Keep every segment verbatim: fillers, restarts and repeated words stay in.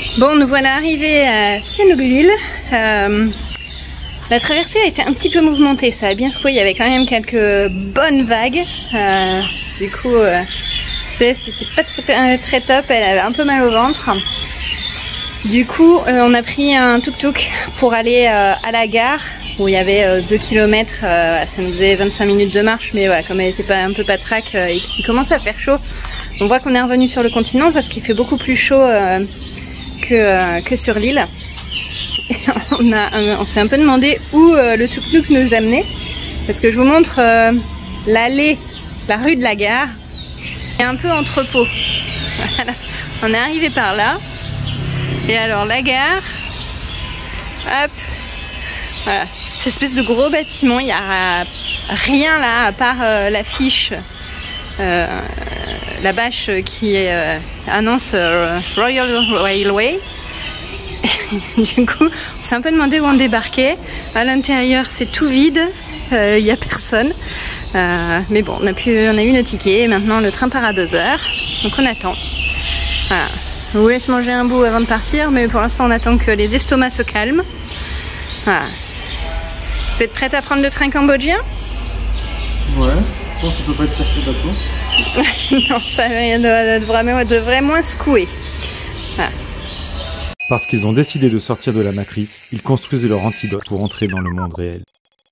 Bon, nous voilà arrivés à Sihanoukville. Euh, la traversée a été un petit peu mouvementée, ça a bien secoué, il y avait quand même quelques bonnes vagues. Euh, du coup, euh, c'était pas très, très top, elle avait un peu mal au ventre. Du coup, euh, on a pris un tuk-tuk pour aller euh, à la gare où il y avait euh, deux kilomètres, euh, ça nous faisait vingt-cinq minutes de marche, mais voilà, comme elle était pas un peu patraque euh, et qu'il commence à faire chaud, on voit qu'on est revenu sur le continent parce qu'il fait beaucoup plus chaud euh, que, euh, que sur l'île. On, a, on s'est un peu demandé où euh, le tuk-tuk nous amenait, parce que je vous montre euh, l'allée, la rue de la gare, est un peu entrepôt. Voilà. On est arrivé par là. Et alors la gare, hop, voilà, cette espèce de gros bâtiment, il n'y a rien là à part euh, l'affiche, euh, la bâche qui euh, annonce euh, Royal Railway. Du coup, on s'est un peu demandé où on débarquait. À l'intérieur, c'est tout vide, il euh, n'y a personne. Euh, mais bon, on a, pu, on a eu nos tickets et maintenant le train part à deux heures, donc on attend. Voilà. On vous laisse manger un bout avant de partir, mais pour l'instant on attend que les estomacs se calment. Voilà. Vous êtes prête à prendre le train cambodgien? Ouais, je pense qu'on peut pas être pire que bateau. Non, ça devrait, devrait, devrait moins secouer. Voilà. Parce qu'ils ont décidé de sortir de la matrice, ils construisent leur antidote pour entrer dans le monde réel.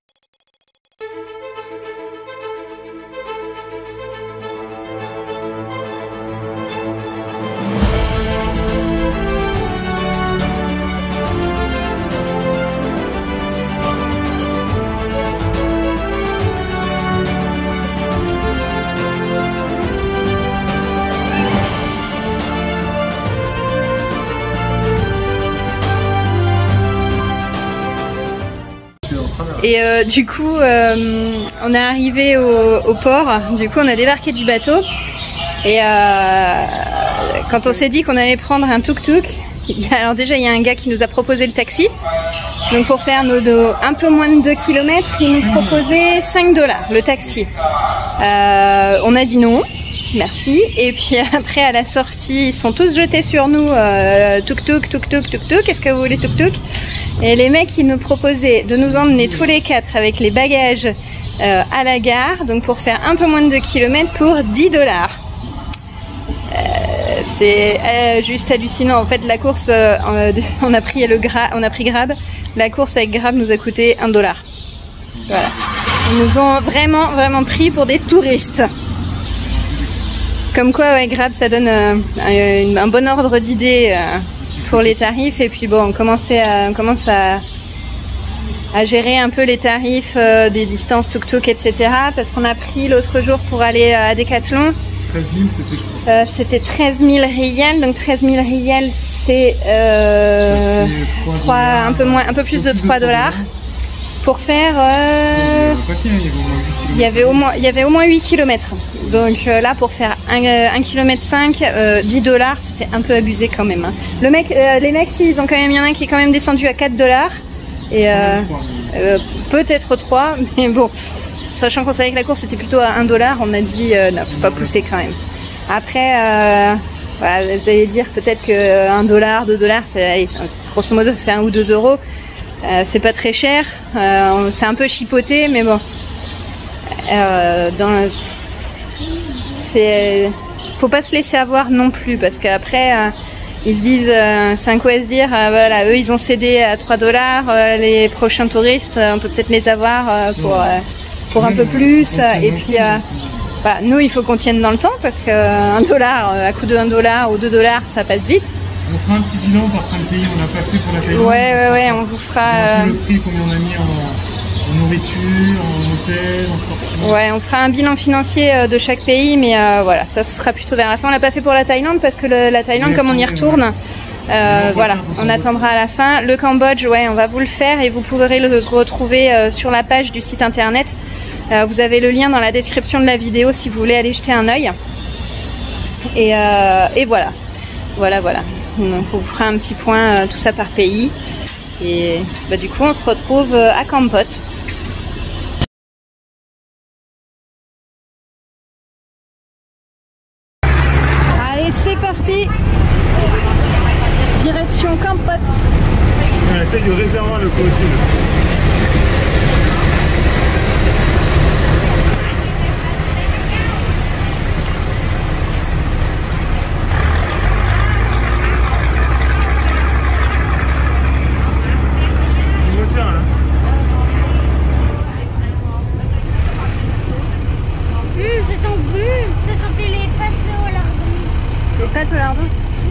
Et euh, du coup, euh, on est arrivé au, au port, du coup on a débarqué du bateau et euh, quand on s'est dit qu'on allait prendre un tuk-tuk, alors déjà il y a un gars qui nous a proposé le taxi, donc pour faire nos, nos un peu moins de deux kilomètres, il nous proposait cinq dollars le taxi. Euh, on a dit non, merci, et puis après à la sortie ils sont tous jetés sur nous, euh, tuk-tuk, tuk-tuk, tuk-tuk, est-ce que vous voulez tuk-tuk? Et les mecs, ils nous proposaient de nous emmener tous les quatre avec les bagages euh, à la gare, donc pour faire un peu moins de deux kilomètres pour dix dollars. Euh, c'est euh, juste hallucinant. En fait, la course, euh, on a pris le gra on a pris Grab. La course avec Grab nous a coûté un dollar. Voilà. Ils nous ont vraiment, vraiment pris pour des touristes. Comme quoi, ouais, Grab, ça donne euh, un, un bon ordre d'idée. Euh, pour les tarifs, et puis bon, on, commençait à, on commence à, à gérer un peu les tarifs euh, des distances tuk-tuk, et cetera. Parce qu'on a pris l'autre jour pour aller à Decathlon. treize mille, c'était euh, C'était treize mille riels, donc treize mille riels, c'est euh, un peu moins, un peu plus de trois dollars. Pour faire, euh, il y avait au moins, il y avait au moins huit kilomètres. Donc euh, là, pour faire un kilomètre cinq, euh, dix dollars, c'était un peu abusé quand même. Hein. Le mec, euh, les mecs, ils ont quand même, il y en a un qui est quand même descendu à quatre dollars. Et euh, euh, peut-être trois, mais bon, sachant qu'on savait que la course était plutôt à un dollar, on a dit, euh, non, faut pas pousser quand même. Après, euh, voilà, vous allez dire peut-être que un dollar, deux dollars, c'est, grosso modo, ça fait un ou deux euros. Euh, c'est pas très cher, euh, c'est un peu chipoté, mais bon. Euh, dans, c'est, faut pas se laisser avoir non plus, parce qu'après, euh, ils se disent, euh, c'est un coup à se dire, euh, voilà, eux ils ont cédé à trois dollars, euh, les prochains touristes, euh, on peut peut-être les avoir euh, pour, euh, pour un peu plus, euh, et puis, euh, bah, nous il faut qu'on tienne dans le temps, parce qu'un dollar, à coup de un dollar ou deux dollars, ça passe vite. On fera un petit bilan par fin de pays, on n'a pas fait pour la Thaïlande. Ouais, ouais, ouais, on vous fera. Euh... Le prix, combien on a mis en, en nourriture, en hôtel, en sortie. Ouais, on fera un bilan financier de chaque pays, mais euh, voilà, ça ce sera plutôt vers la fin. On l'a pas fait pour la Thaïlande parce que le, la Thaïlande, comme on y retourne, ouais. euh, voilà, on attendra à la fin. Le Cambodge, ouais, on va vous le faire et vous pourrez le retrouver euh, sur la page du site internet. Euh, vous avez le lien dans la description de la vidéo si vous voulez aller jeter un œil. Et, euh, et voilà, voilà, voilà. Donc on vous fera un petit point, euh, tout ça par pays. Et bah, du coup on se retrouve euh, à Kampot. Allez, c'est parti. Direct direction Campote. À la tête du réservoir locomotive. Pâte au lardon.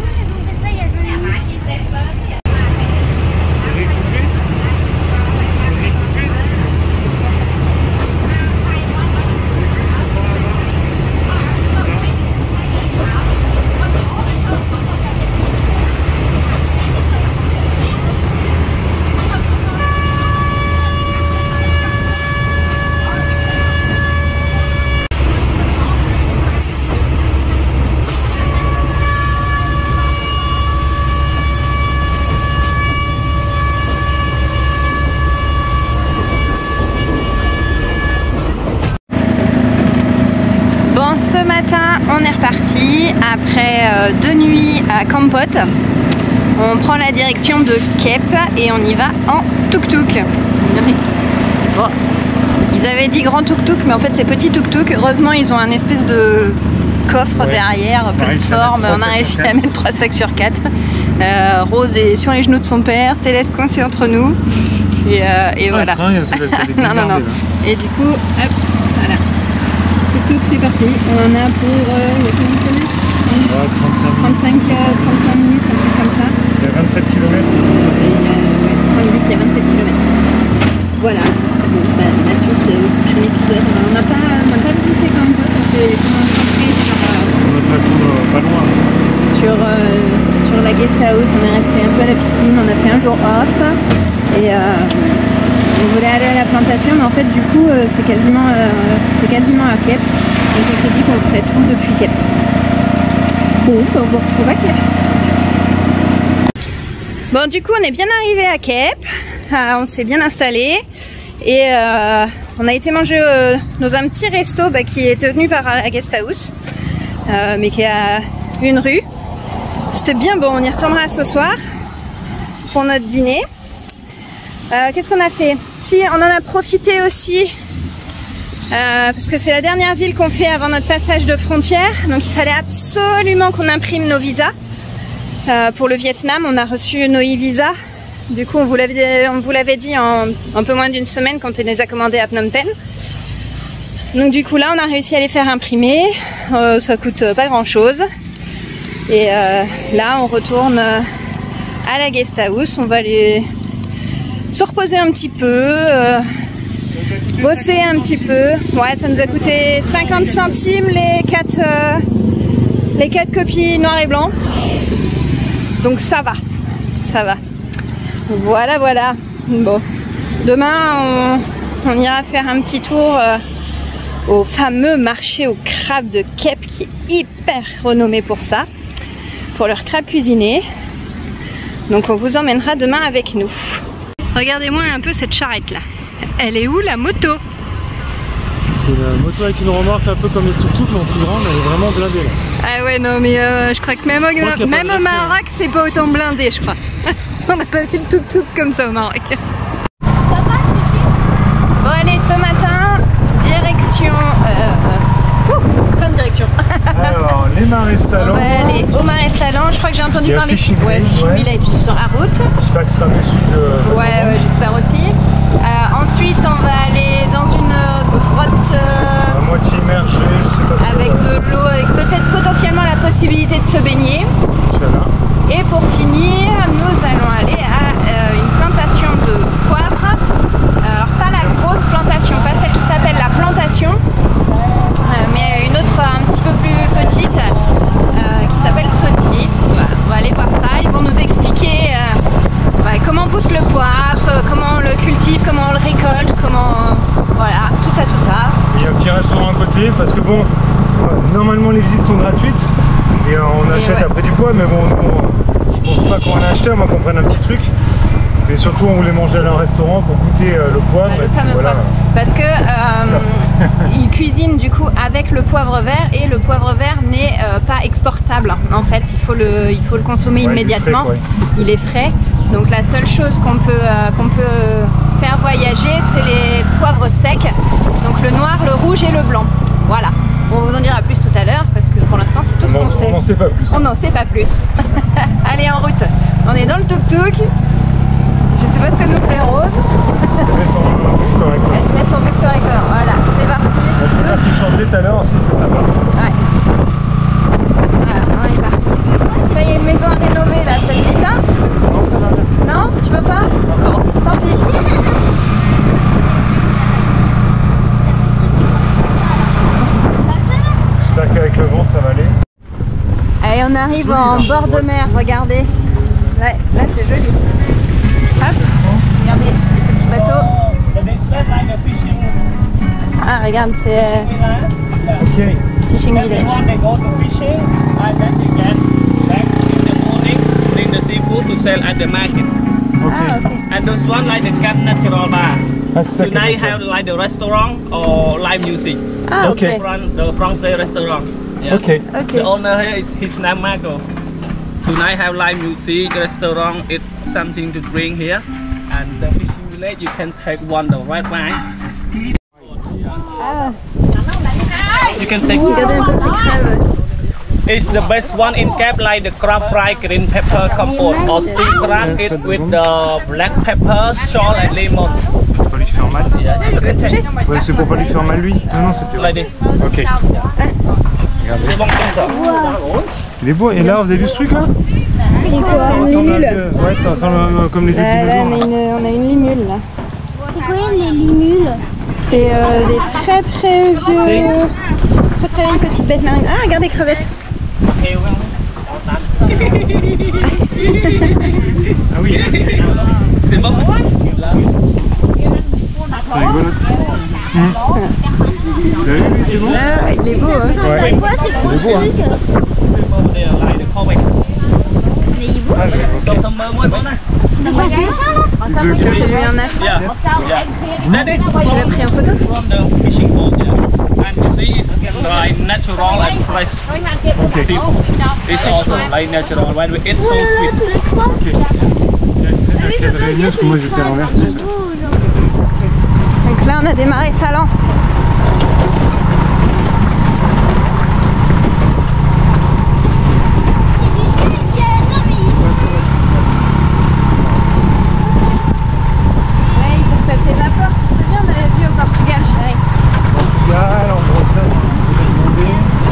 Ce matin, on est reparti après euh, deux nuits à Campote. On prend la direction de Kep et on y va en tuk-tuk. Bon, ils avaient dit grand tuk-tuk, mais en fait c'est petit tuk-tuk. Heureusement, ils ont un espèce de coffre ouais. derrière, plateforme. On a réussi à mettre trois sacs sur quatre. Euh, Rose est sur les genoux de son père, Céleste coincée entre nous. Et, euh, et ah, voilà. Train, non, non, non. Et du coup, hop, voilà. Tuk-tuk, c'est parti. On en a pour euh, il y a combien de kilomètres? Ouais, trente-cinq, trente-cinq, trente-cinq minutes, un truc comme ça. Il y a vingt-sept kilomètres. Et il y a, ouais, trente-huit, il y a vingt-sept kilomètres. Voilà. Bon, bah, la suite du prochain épisode. On n'a pas, pas visité Campote, on s'est concentré sur. Euh, on a fait un tour euh, pas loin. Sur, euh, sur la guest house, on est resté un peu à la piscine, on a fait un jour off. Et. Euh, On voulait aller à la plantation, mais en fait du coup euh, c'est quasiment, euh, c'est quasiment à Kep. Donc on s'est dit qu'on ferait tout depuis Kep. Bon, bah, on vous retrouve à Kep. Bon, du coup on est bien arrivé à Kep. Euh, on s'est bien installé. Et euh, on a été manger euh, dans un petit resto bah, qui est tenu par la guest house. Euh, mais qui est à une rue. C'était bien bon, on y retournera ce soir pour notre dîner. Euh, Qu'est-ce qu'on a fait? Si, on en a profité aussi euh, parce que c'est la dernière ville qu'on fait avant notre passage de frontière. Donc il fallait absolument qu'on imprime nos visas. Euh, pour le Vietnam, on a reçu nos e-visas. Du coup, on vous l'avait dit en un peu moins d'une semaine quand on les a commandés à Phnom Penh. Donc du coup là, on a réussi à les faire imprimer. Euh, ça coûte pas grand-chose. Et euh, là, on retourne à la guest house. On va les... se reposer un petit peu, euh, bosser un petit peu. Ouais, ça nous a coûté cinquante centimes les quatre, euh, les quatre copies noir et blanc. Donc ça va, ça va. Voilà, voilà. Bon, demain on, on ira faire un petit tour euh, au fameux marché aux crabes de Kep qui est hyper renommé pour ça, pour leur crabe cuisiné. Donc on vous emmènera demain avec nous. Regardez-moi un peu cette charrette là. Elle est où la moto? C'est une moto avec une remorque un peu comme les tuk-tuk mais en plus grande, elle est vraiment blindée là. Ah ouais non mais euh, je crois que même au, que même au Maroc c'est pas autant blindé je crois. On n'a pas vu de tuk-tuk comme ça au Maroc. Bon allez, ce matin, direction... Euh, euh, plein de directions. Alors, les marais salants. On va aller au marais salants. Je crois que j'ai entendu parler de Fishing ouais, Village sur la route. J'espère que c'est un dessus de... Ouais, ouais j'espère aussi. Euh, ensuite, on va aller dans une grotte... Euh, à moitié immergée, je sais pas. Avec de l'eau, avec peut-être potentiellement la possibilité de se baigner. Et pour finir, nous allons aller à euh, une plantation de poivre. Alors pas la grosse plantation, pas celle qui s'appelle la plantation, euh, mais une autre un petit peu plus petite euh, qui s'appelle Sautier. Voilà, on va aller voir ça, ils vont nous expliquer euh, ouais, comment pousse le poivre, comment on le cultive, comment on le récolte, comment... Euh, voilà, tout ça, tout ça. Il y a un petit restaurant à côté parce que bon, normalement les visites sont gratuites et on achète ouais. après du poids, mais bon, on, je pense pas qu'on en a acheté, à moins qu'on prenne un petit truc. Et surtout, on voulait manger à un restaurant pour goûter euh, le poivre. Le et fameux voilà. poivre. Parce que euh, ils cuisinent du coup avec le poivre vert et le poivre vert n'est euh, pas exportable. En fait, il faut le, il faut le consommer Ouais, immédiatement. Il est frais, il est frais. Donc la seule chose qu'on peut, euh, qu'on peut faire voyager, c'est les poivres secs. Donc le noir, le rouge et le blanc. Voilà. On vous en dira plus tout à l'heure parce que pour l'instant c'est tout ce qu'on sait. On n'en sait pas plus. On n'en sait pas plus. Allez, en route. On est dans le tuk-tuk. Je sais pas ce que nous fait Rose. Elle se met son bif correcteur. Elle se met son bif correcteur. Voilà, c'est parti. La première qui chantait tout à l'heure aussi, c'était sympa. Ouais. Voilà, on est parti. Tu vois, il y a une maison à rénover là, ça te dit pas? Non, ça va, merci. Non? Tu veux pas? Bon, tant pis. J'espère qu'avec le vent, ça va aller. Allez, on arrive Joli, en là, bord de ouais. mer, regardez. Ouais, là c'est joli. Hop, regardez, les petits bateaux. Ah, regarde, c'est euh, Ok. Fishing Village. Everyone they go to fishing and then they get back in the morning, bring the seafood to sell at the market. Ok. Ah, ok. And this one like the Camp Natural Bar. Ah, c'est ça qu'elle Tonight veut have faire. like the restaurant or live music. Ah, Ok. ok. Front, the Francais restaurant. Yeah. Ok. Ok. The owner here is his name Marco. Tonight have live music, restaurant, it's something to drink here. And the fishing village you can take one the red wine. Ah, You can take regardez un peu ces crabes. It's the best one in Cape, like the crab fry green pepper compote or steamed crab it with the black pepper, salt and lemon. Pour pas lui faire mal. Yeah, you can take Ouais, c'est pour pas lui faire mal lui. Non, non, c'était like vrai. this. Ok. C'est bon comme ça. Il est beau. Et là, vous avez vu ce truc là? C'est quoi? Ça Une ressemble à limule. un- Ouais, ça ressemble à- comme les deux Là, là, on, a dinosaures. une, on a une limule là. C'est quoi les limules? C'est euh, des très très vieux, très très vieilles petites bêtes marines. Ah, regarde des crevettes. Ah oui. C'est bon. C'est rigolo. Hum. Vous avez vu, c'est bon? Là, il est beau. Hein. Ouais. C'est quoi? C'est quoi Il est beau, le hein. truc? Over there, like the Kobe. Mais il est beau. Ah, c'est ok. Customer mới bon này. C'est quoi ça? The C'est lui en a. Yeah, yeah. Daddy, Tu l'as pris en photo? from the fishing boat, yeah. And you see it's like natural and fresh Ok. seafood. It's also like natural. When we eat so Oh là là, sweet. tous les trois. Ok. C'est bien cadré mieux parce que moi j'étais à l'envers. Il est beau, genre. Donc là, on a démarré Salan. Non, mais il- Ouais, il faut que ça s'évapore. Tu te souviens, on avait vu au Portugal, chérie. Portugal, en Bretagne, on peut demander.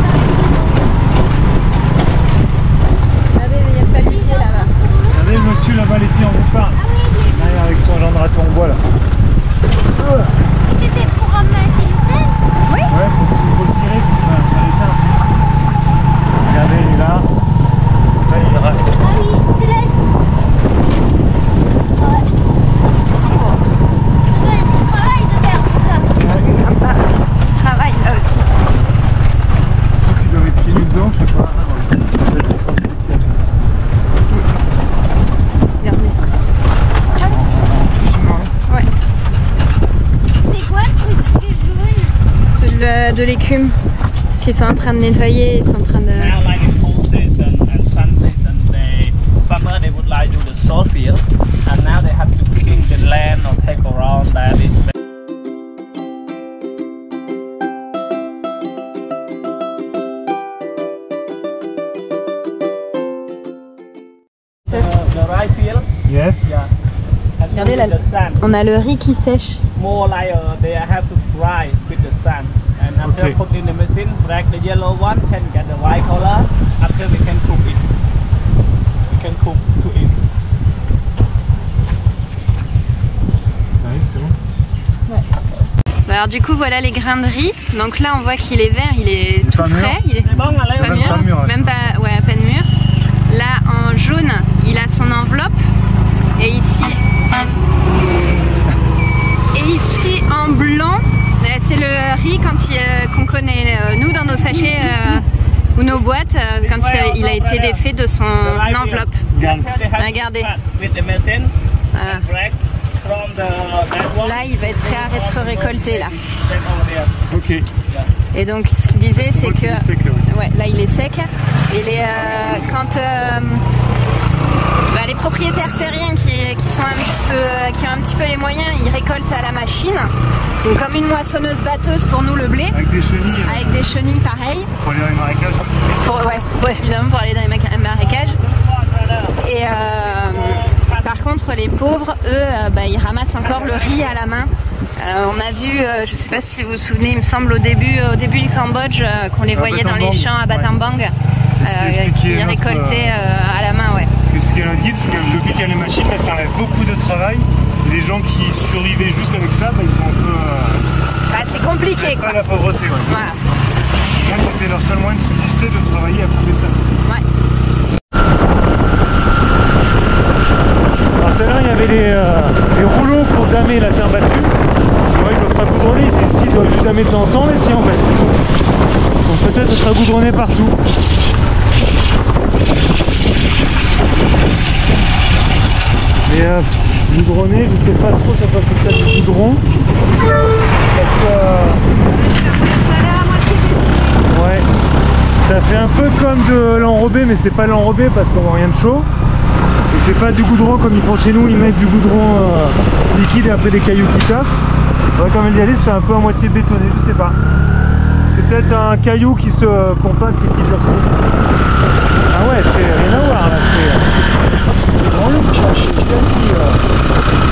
Regardez, il y a le paludier là-bas. Regardez le monsieur là-bas, les filles, on vous parle. Derrière avec son genre de raton en bois là. C'était pour ramasser le sel. Ouais, faut, faut le tirer pour faire faire l'éteindre. Regardez, il est là. Là, il rate. Ah oui, c'est là. Ouais. Ça doit être du travail de faire tout ça. Sympa. Travail là aussi. Sauf qu'il doit mettre pieds nus dedans, je sais pas. Peut-être pour faciliter la place. Regardez. Ouais. C'est quoi le truc qui est jaune? C'est de, de l'écume. Parce qu'ils sont en train de nettoyer, ils sont en train de... Now like in cold season and sun season, they farmer they would like do the salt field, and now they have to clean the land or take around that is. The, the rice field, Yes. yeah. And Regardez with là. the sun, On a le riz qui sèche. more like uh, they have to dry with the sun. And after Okay. put in the machine, black the yellow one can get the white color. After we can cook it. We can cook to eat. Ça arrive, c'est bon. Alors du coup, voilà les grains de riz. Donc là, on voit qu'il est vert, il est Il est tout pas mûr. frais. Il est C'est bon, allez, pas même mûr. pas mûr, hein. Même pas, ouais, à peine mûr. Là, en jaune, il a son enveloppe. Et ici, et ici en blanc, euh, c'est le riz quand il, euh, qu'on connaît euh, nous dans nos sachets euh, ou nos boîtes euh, quand il a, il a été défait de son enveloppe. Here they have to Regardez. cut with the machine. Voilà. Drag from the that one. Là, il va être prêt à être récolté là. Then over there. Ok. Et donc, ce qu'il disait, c'est que Il est sec, là, oui. ouais, là, il est sec. Et les euh, quand euh, bah, les propriétaires terriens qui, qui sont un petit peu, qui ont un petit peu les moyens, ils récoltent à la machine. Donc, comme une moissonneuse batteuse pour nous le blé, Avec des chenilles. avec des chenilles pareilles. Pour aller dans les marécages. Pour, ouais, ouais, évidemment pour aller dans les maca- marécages. Et euh, par contre, les pauvres, eux, euh, bah, ils ramassent encore le riz à la main. Euh, on a vu, euh, je sais pas si vous vous souvenez, il me semble au début, au début du Cambodge, euh, qu'on les À voyait dans les Battambang, champs à Battambang, ouais. euh, Ce qui qui expliquait notre, récoltaient euh, à la main, ouais. Ce qu'expliquait notre guide, c'est que depuis qu'il y a les machines, là, ça enlève beaucoup de travail. Et les gens qui survivaient juste avec ça, bah, ils sont un peu. Euh, Bah, c'est compliqué, pas quoi. la pauvreté, ouais. Voilà. Là, c'était leur seul moyen de subsister, de travailler à couper ça. Ouais. Alors tout à l'heure, il y avait les, euh, les rouleaux pour damer la terre battue. Je vois, ils ne doivent pas goudronner, ici, ils doivent juste damer de temps en temps, mais si en fait. Donc peut-être ce sera goudronné partout. Mais euh, goudronné, je sais pas trop ça va faire ça du goudron. Parce que, euh, ouais, ça fait un peu comme de l'enrobé, mais c'est pas l'enrobé parce qu'on voit rien de chaud. Et c'est pas du goudron comme ils font chez nous, ils mettent du goudron euh, liquide et après des cailloux qui cassent. Ouais, comme elle dit Alice, c'est un peu à moitié bétonné, je sais pas. C'est peut-être un caillou qui se euh, compacte et qui durcit. Ah ouais, c'est rien à voir là, c'est c'est grand lourd, ça, c'est bien qui, euh...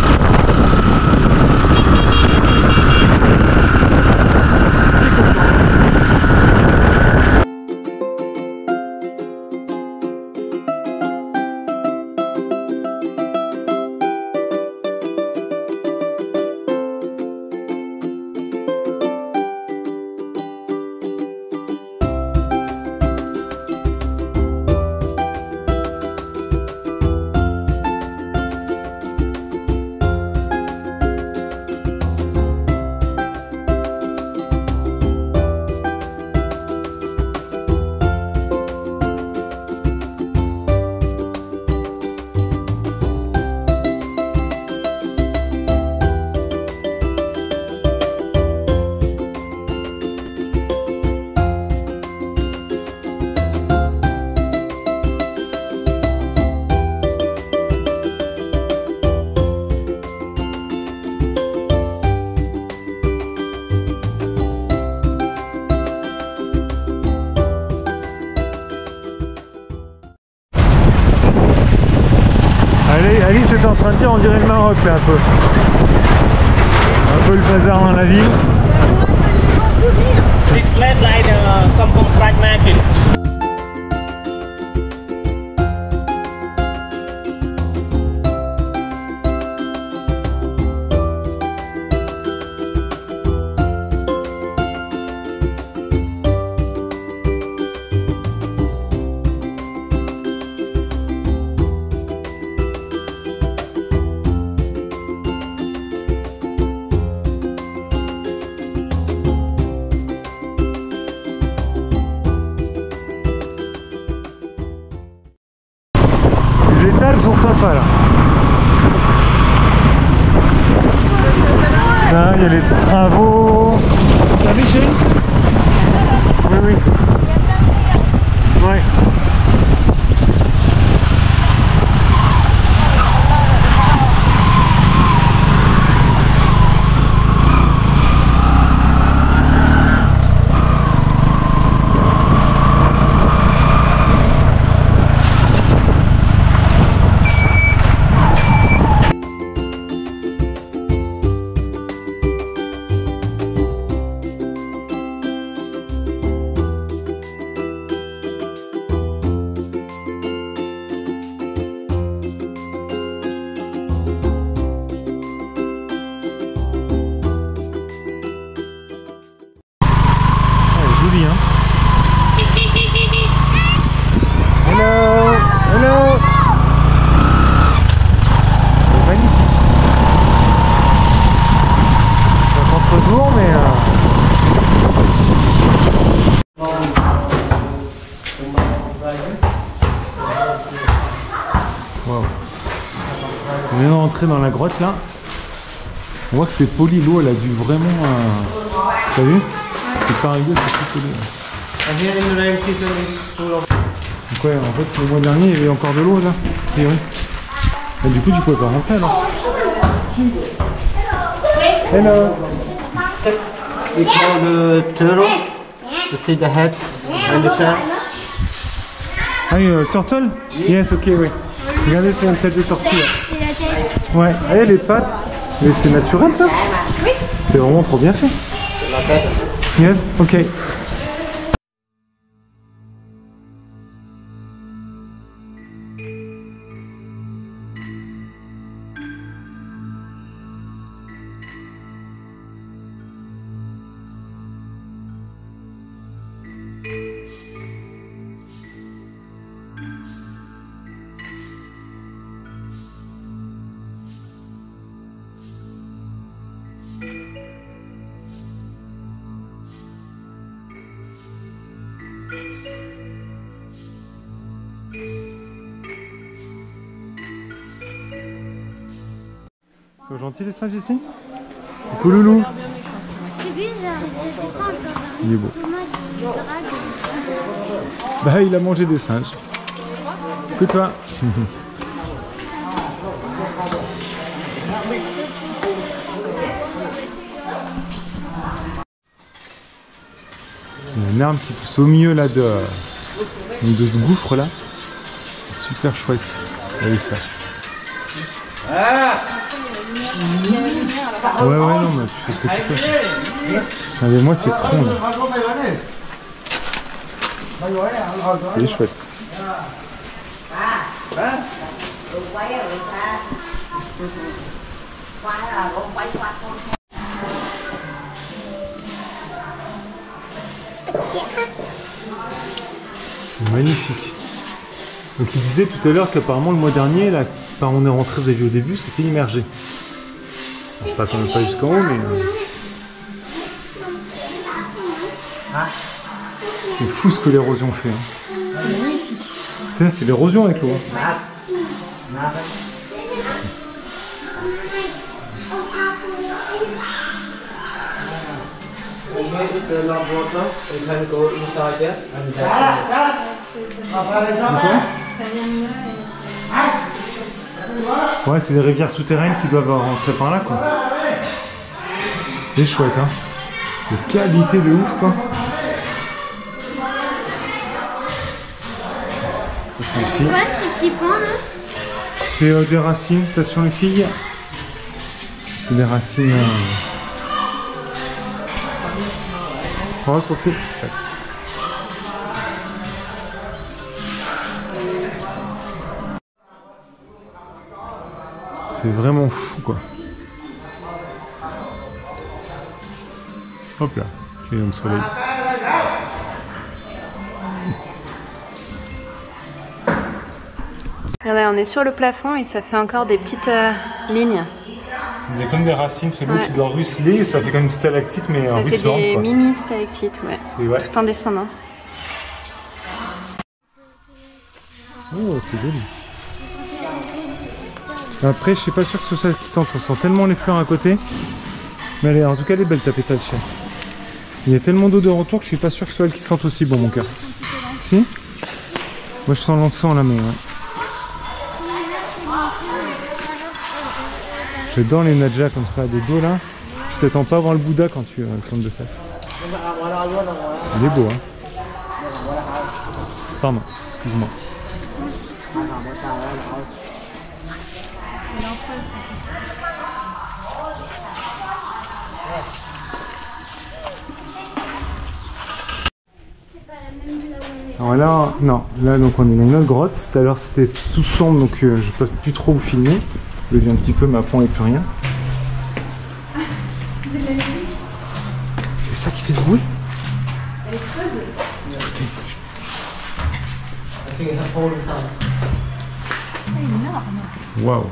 Alice est en train de dire, on dirait le Maroc là un peu. Un peu le bazar dans la ville. It's flat like uh, Kampong Fried Market. Les étals sont sympas là. Ça, il y a les travaux. T'as vu chérie? Oui, oui. Ouais. Joli, hein. Hello, hello. C'est magnifique. C'est un contre-jour, mais euh... wow. On vient d'entrer dans la grotte là. On voit que c'est poli, l'eau elle a dû vraiment... Euh... T'as vu? C'est pas rigolo, c'est tout poli. Donc ouais, en fait le mois dernier il y avait encore de l'eau là. Et oui. Et du coup tu pouvais pas rentrer alors. Hello. We call the turtle. You see the head and the shell. Ah oui, euh, turtle? Yes, ok, oui. Regardez, c'est une tête de tortue. C'est la tête. Ouais, et les pattes. Mais c'est naturel ça? Oui. C'est vraiment trop bien fait. C'est la tête. Yes, ok. Ils sont gentils les singes ici? Coucou loulou. J'ai vu des singes dans un Il est beau. tomate, des dragues. Bah il a mangé des singes. Que toi? Il y a une arme qui pousse au milieu là de, de ce gouffre là. C'est super chouette. Regardez ça. Ouais ouais non mais tu fais ce que tu peux. Ah, mais moi c'est tronc là. C'est chouette. C'est magnifique. Donc il disait tout à l'heure qu'apparemment le mois dernier, là, quand on est rentré, vous avez vu au début, c'était immergé. Alors, pas quand même pas jusqu'en haut, mais... Euh... C'est fou ce que l'érosion fait. Hein. C'est magnifique. C'est, c'est l'érosion avec l'eau. Hein. Ouais, c'est les rivières souterraines qui doivent rentrer par là, quoi. C'est chouette, hein. De qualité de ouf, quoi. C'est quoi ce truc qui prend là? C'est euh, des racines, station les filles. C'est des racines. Euh... Oh, c'est ok. C'est vraiment fou quoi. Hop là, rayon de soleil. Regardez, on est sur le plafond et ça fait encore des petites euh, lignes. Il y a comme des racines, c'est l'eau Ouais. qui doit ruisseler et ça fait comme une stalactite mais Ça fait ruisselante des quoi. mini stalactites, ouais. C'est ouais. Tout en descendant. Oh, c'est joli. Après, je suis pas sûr que ce soit ça qui sente. On sent tellement les fleurs à côté. Mais elle est, en tout cas, elle est belle ta pétale chien. Il y a tellement d'eau de retour que je suis pas sûr que ce soit elle qui sente aussi bon mon cœur. Si? Moi je sens l'encens là, mais ouais. J'adore les nadjas comme ça, des dos là. Tu t'attends pas à voir le Bouddha quand tu euh, tournes de face. Il est beau, hein. Pardon, excuse-moi. Alors là, non, là donc on est dans une autre grotte. Tout à l'heure c'était tout sombre donc euh, je peux plus trop vous filmer. Je vais un petit peu, mais après on n'est plus rien. C'est ça qui fait ce bruit? Écoutez. Waouh.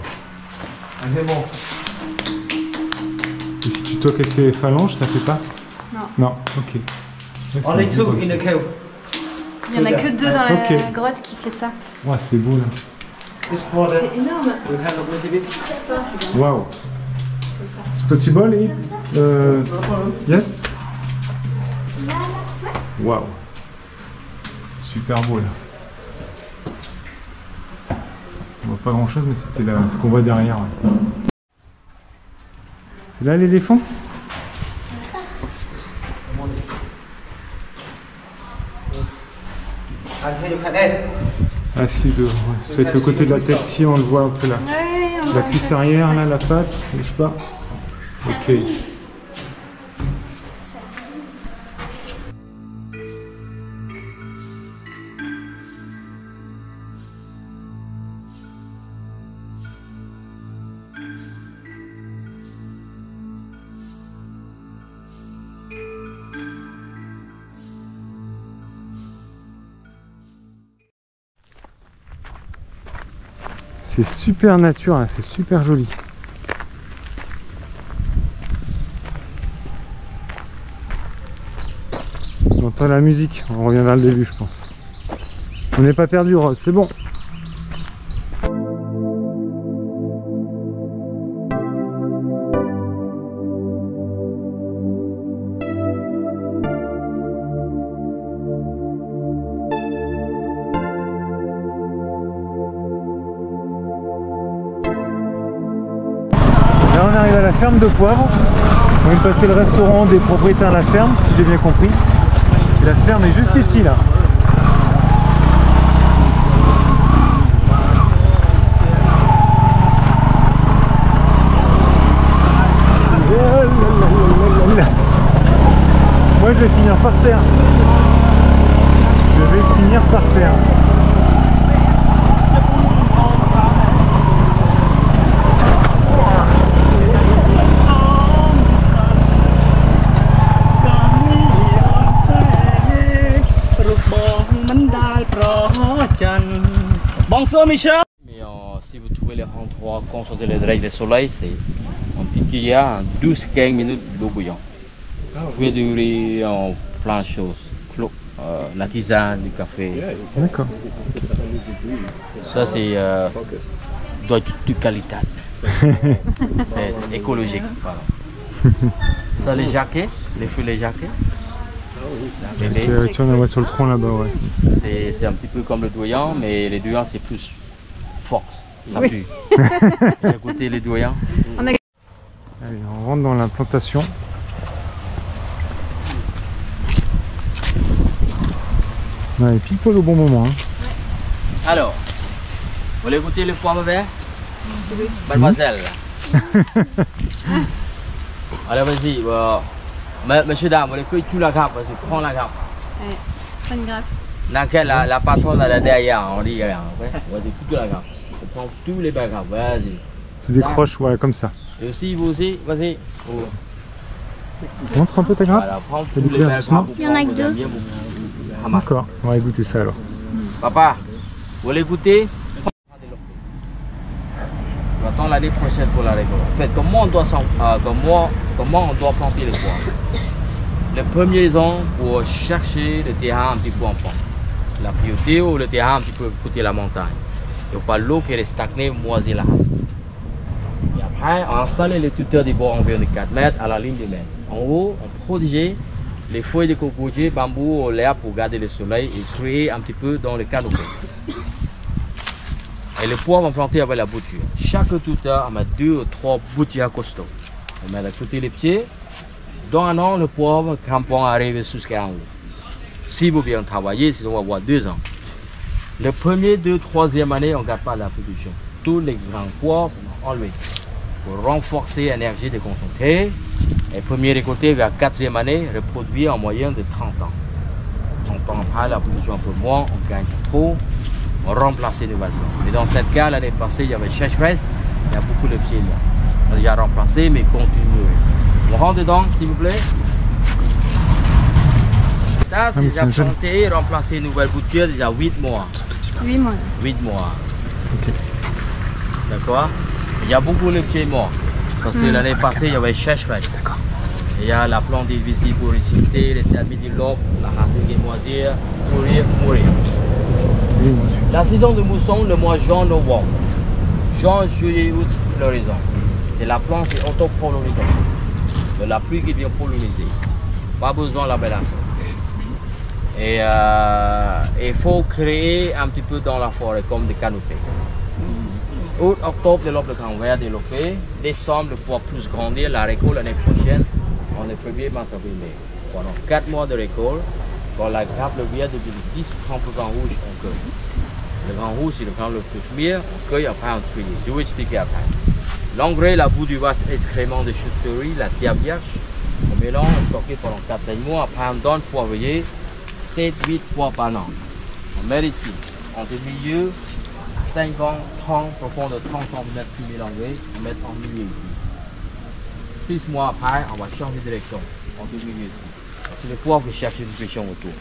Et si tu toques avec les phalanges, ça fait pas? Non. Non, ok. Only two in the cave. Il n'y en a que deux dans la Ok. grotte qui fait ça. Ouais, c'est beau là. C'est énorme. Wow. It's possible, it? Uh, yes? Wow. Super beau là. On voit pas grand chose, mais c'était là, ce qu'on voit derrière. Ouais. C'est là l'éléphant? Ah si, de, ouais, c'est peut-être le côté de la tête, si on le voit un peu là. Ouais, on La va- cuisse arrière, là, la patte, bouge pas. Ok. C'est super nature, hein, c'est super joli. On entend la musique, on revient vers le début je pense. On n'est pas perdu Rose, c'est bon. Là on arrive à la ferme de Poivre. On vient de passer le restaurant des propriétaires de la ferme, si j'ai bien compris. Et la ferme est juste ici là. Moi je vais finir par terre. Je vais finir par terre. Bonsoir Michel. Mais euh, si vous trouvez les endroits concentrer les rayons du soleil, c'est en petit cuillère, douze à quinze minutes d'eau bouillante. Vous pouvez durer en plein de choses. Euh, la tisane, du café. D'accord. Ça c'est euh, doit être de qualité. C'est écologique. Voilà. Ça les jaquets, les feux les jaquets. Okay, tu en as sur le tronc là-bas, ouais. C'est un petit peu comme le doyen, mais les doyens c'est plus force, ça Oui. pue. J'ai goûté les doyens. Allez, on rentre dans la plantation. Ouais, pile poil au bon moment. Hein. Alors, vous voulez goûter les pommes vertes? Oui. Mademoiselle. Alors vas-y, euh, monsieur dame, vous voulez que tu la grappe, vas-y, prends la grappe. Ouais, prends une grappe. Laquelle la, la patronne elle est derrière, on dit rien, ouais. Vas-y, toute la grappe. On prend tous les belles grappes, vas-y. Tu décroches, voilà, comme ça. Et aussi, vous aussi, vas-y. Oh. Montre un peu ta grappe. Voilà, prends T'as tous les découvert belles doucement. grappes. Il y en a que deux. D'accord, on va goûter ça alors. Papa, vous voulez goûter? On attend l'année prochaine pour la récolte. En fait, comment on doit, euh, comment, comment on doit planter les poires? Les premiers ans, pour chercher le terrain un petit peu en pente. La priorité ou le terrain un petit peu côté la montagne. Il n'y a pas l'eau qui est stagnée, moisir la racine. Et après, on installe les tuteurs des bois environ de quatre mètres à la ligne de mètre. En haut, on protège les feuilles de cocotier, bambou, l'air pour garder le soleil et créer un petit peu dans le canopé. Et les poires vont planter avec la bouture. Chaque tuteur met deux ou trois boutières costauds. On met à côté les pieds. Dans un an, le poivre crampon arrive jusqu'à en haut. Si vous bien travaillez, sinon on va avoir deux ans. Le premier, deux, troisième année, on ne garde pas la production. Tous les grands poivres, on enlève. Pour renforcer l'énergie de concentrer. Et premier récolté vers la quatrième année, reproduire en moyenne de trente ans. trente ans après, la production un peu moins, on gagne trop, on remplace les nouvelles plantes. Mais dans ce cas, l'année passée, il y avait sécheresse, il y a beaucoup de pieds là. On a déjà remplacé, mais continue. On rentre dedans, s'il vous plaît. Ça, c'est déjà planté, remplacer une nouvelle bouture, déjà huit mois. huit mois. huit mois. Ok. D'accord. Il y a beaucoup de pieds morts. Parce que l'année passée, il y avait sécheresse. D'accord. Il y a la plante invisible pour résister, les termites de l'eau, la racine qui moisir, mourir, mourir. Oui, bien sûr. La saison de mousson, le mois juin-novembre. Juin, juillet, août, floraison. C'est la plante, c'est autopollinisation. De la pluie qui vient polliniser. Pas besoin de la bellation. Et il euh, faut créer un petit peu dans la forêt, comme des canopées. Août, octobre, développe le camp vert développé. Décembre, le poids plus grandir. La récolte l'année prochaine, on est février, mars, avril, mai. Pendant quatre mois de récolte, quand la grappe le vert devient dix à trente pour cent rouge, on cueille. Le grand rouge, c'est le grand le plus mûr, on cueille après on trie. Je vais expliquer après. L'engrais, la boue du vaste excrément de chauve-souris, la terre vierge. On mélange, on stocke pendant quatre à cinq mois. Après, on donne poivrier sept à huit fois par an. On met ici, entre milieu, cinquante, trente, profond de trente centimètres puis mélangé, on met en milieu ici. six mois après, on va changer de direction, en deux milieux ici. C'est le poivre qui cherche une pression autour.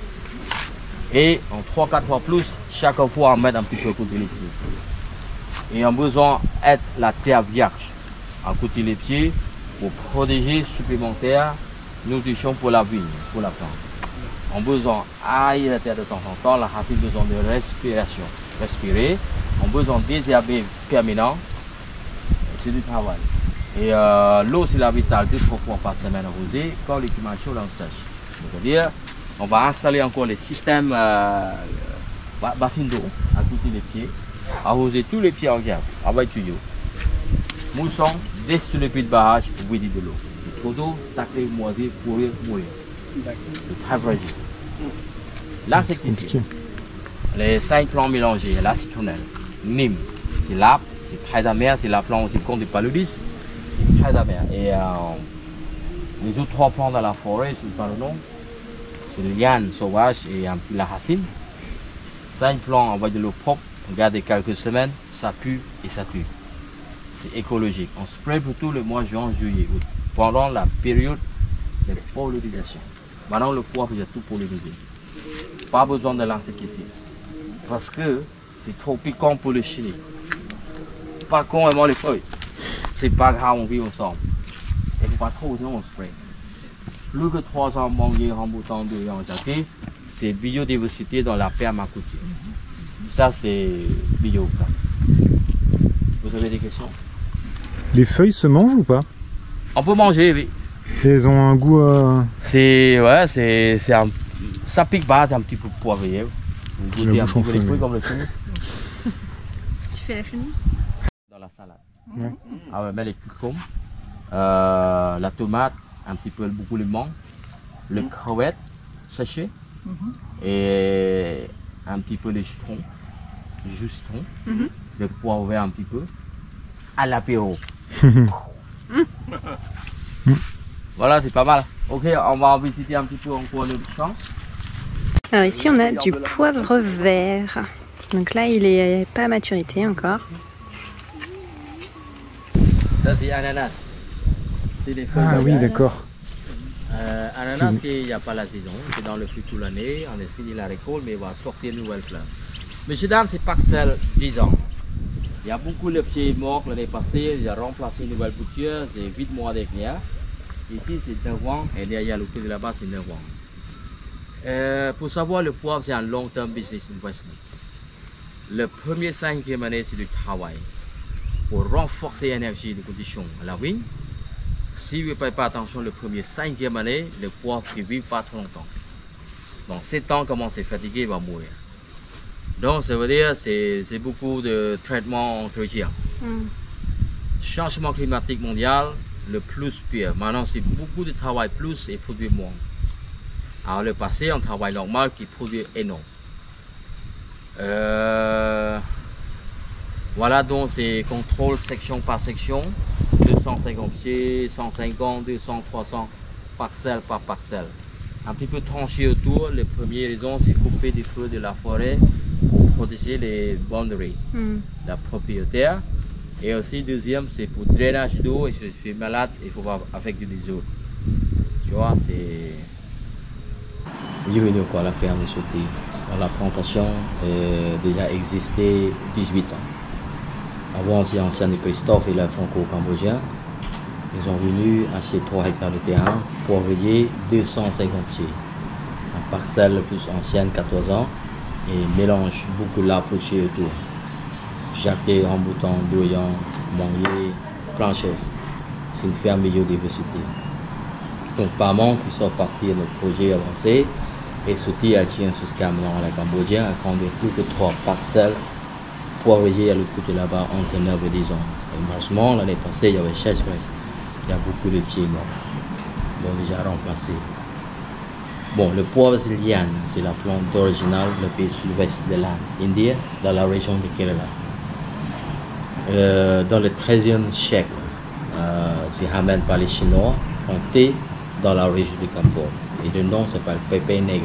Et en trois à quatre fois plus, chaque fois on met un petit peu à côté les pieds. Et on a besoin d'être la terre vierge à côté les pieds pour protéger supplémentaire nutrition pour la vigne, pour la plante. On a besoin d'aller la terre de temps en temps, la racine a besoin de respiration. Respirer, on a besoin de désherber permanent, c'est du travail. Et euh, l'eau c'est la vitale, deux trois fois par semaine arrosée, quand l'équipement chaud on sèche. C'est-à-dire, on va installer encore les systèmes euh, bassines d'eau à côté des pieds, arroser tous les pieds en garde avec tuyau. Mousson, dès sur le pied de barrage, vous de l'eau. Trop d'eau, stacker, moisir, pourrir, mourir. C'est très fragile. L'insecticide, les cinq plantes mélangées, la citronnelle, Nîmes, c'est l'arbre, c'est très amer, c'est la plante aussi contre des paludis, c'est très amer. Et euh, les autres trois plantes dans la forêt, c'est pas le nom, c'est le liane sauvage et un peu la racine. Cinq plants avec de l'eau propre, on garde quelques semaines, ça pue et ça tue. C'est écologique. On spray plutôt le mois juin, juillet, août, pendant la période de pollinisation. Maintenant le poivre, il a tout pollinisé. Pas besoin de l'insecticide. Parce que c'est trop piquant pour le chenille. Pas con et les feuilles. C'est pas grave, on vit ensemble. Et il faut pas trop, sinon on spray. Plus que trois ans manguier, remboutant, deux ans jacquet, c'est biodiversité dans la permaculture. Ça c'est bio. Vous avez des questions? Les feuilles se mangent ou pas? On peut manger, oui. Et elles ont un goût... Euh... C'est... Ouais, c'est... un... Ça pique pas, c'est un petit peu poivré. Vous goûtez un petit peu les fruits comme le chenille. Tu fais la chenille? Dans la salade. Ouais. Ah ouais, mais les cucumbres, euh, la tomate, un petit peu beaucoup le menthe, le crevette séché mm-hmm. et un petit peu les citrons, le jus citron, mm-hmm. le poivre vert un petit peu, à l'apéro. Voilà, c'est pas mal. Ok, on va visiter un petit peu encore le champ. Alors ici on a du poivre vert. Donc là il est pas à maturité encore. Ça c'est ananas. C'est des feuilles. Ah oui, d'accord. Euh, ananas, il n'y a pas la saison, c'est dans le fruit toute l'année, on a fini la récolte, mais il va sortir une nouvelle fleur. Monsieur dame, c'est parcelle dix ans. Il y a beaucoup de pieds morts l'année passée, il a remplacé une nouvelle bouture, c'est huit mois dernier. Ici c'est neuf ans, et derrière le côté de là-bas c'est neuf ans. Euh, pour savoir, le poivre c'est un long term business investment. Le premier cinquième année c'est du travail. Pour renforcer l'énergie de conditions à la vigne. Si vous ne faites pas attention, le premier cinquième année, le poivre ne vit pas trop longtemps. Dans sept ans, comment c'est fatigué, il va mourir. Donc ça veut dire que c'est beaucoup de traitements entretien. Mm. Changement climatique mondial, le plus pire. Maintenant, c'est beaucoup de travail plus et produit moins. Alors le passé, un travail normal qui produit énorme. Euh, voilà donc c'est contrôle section par section. deux cent cinquante pieds, cent cinquante, deux cents, trois cents parcelles par parcelle. Un petit peu tranché autour. Les premières raisons, c'est couper des feux de la forêt pour protéger les boundaries, mm. la propriétaire. Et aussi, deuxième, c'est pour drainage d'eau. Et si je suis malade, il faut voir avec des eaux. Tu vois, c'est. Bienvenue à la ferme de Sauté. La plantation a déjà existé dix-huit ans. Avant, c'est ancien de Christophe et la franco-cambodgien. Ils ont venu acheter trois hectares de terrain pour veiller deux cent cinquante pieds. La parcelle la plus ancienne, quatorze ans. et mélange beaucoup l'arbre fruitier autour. Jacquet, ramboutan, doyen, manguier, plein de choses. C'est une ferme biodiversité. Donc par moment, qui sont partis de notre projet avancé et sorti à Chien jusqu'à maintenant à la Cambodge, a grandi plus que trois parcelles poivriers à l'autre côté là-bas entre neuf et dix ans. Et malheureusement, l'année passée, il y avait sécheresse. Il y a beaucoup de pieds morts. Bon, déjà remplacés. Bon, le poivre c'est liane, c'est la plante originale du pays sud-ouest de l'Inde, Indie, dans la région de Kerala. Euh, dans le treizième siècle, euh, c'est ramené par les Chinois, planté dans la région du Cambodge. Et le nom s'appelle Pépé Negro.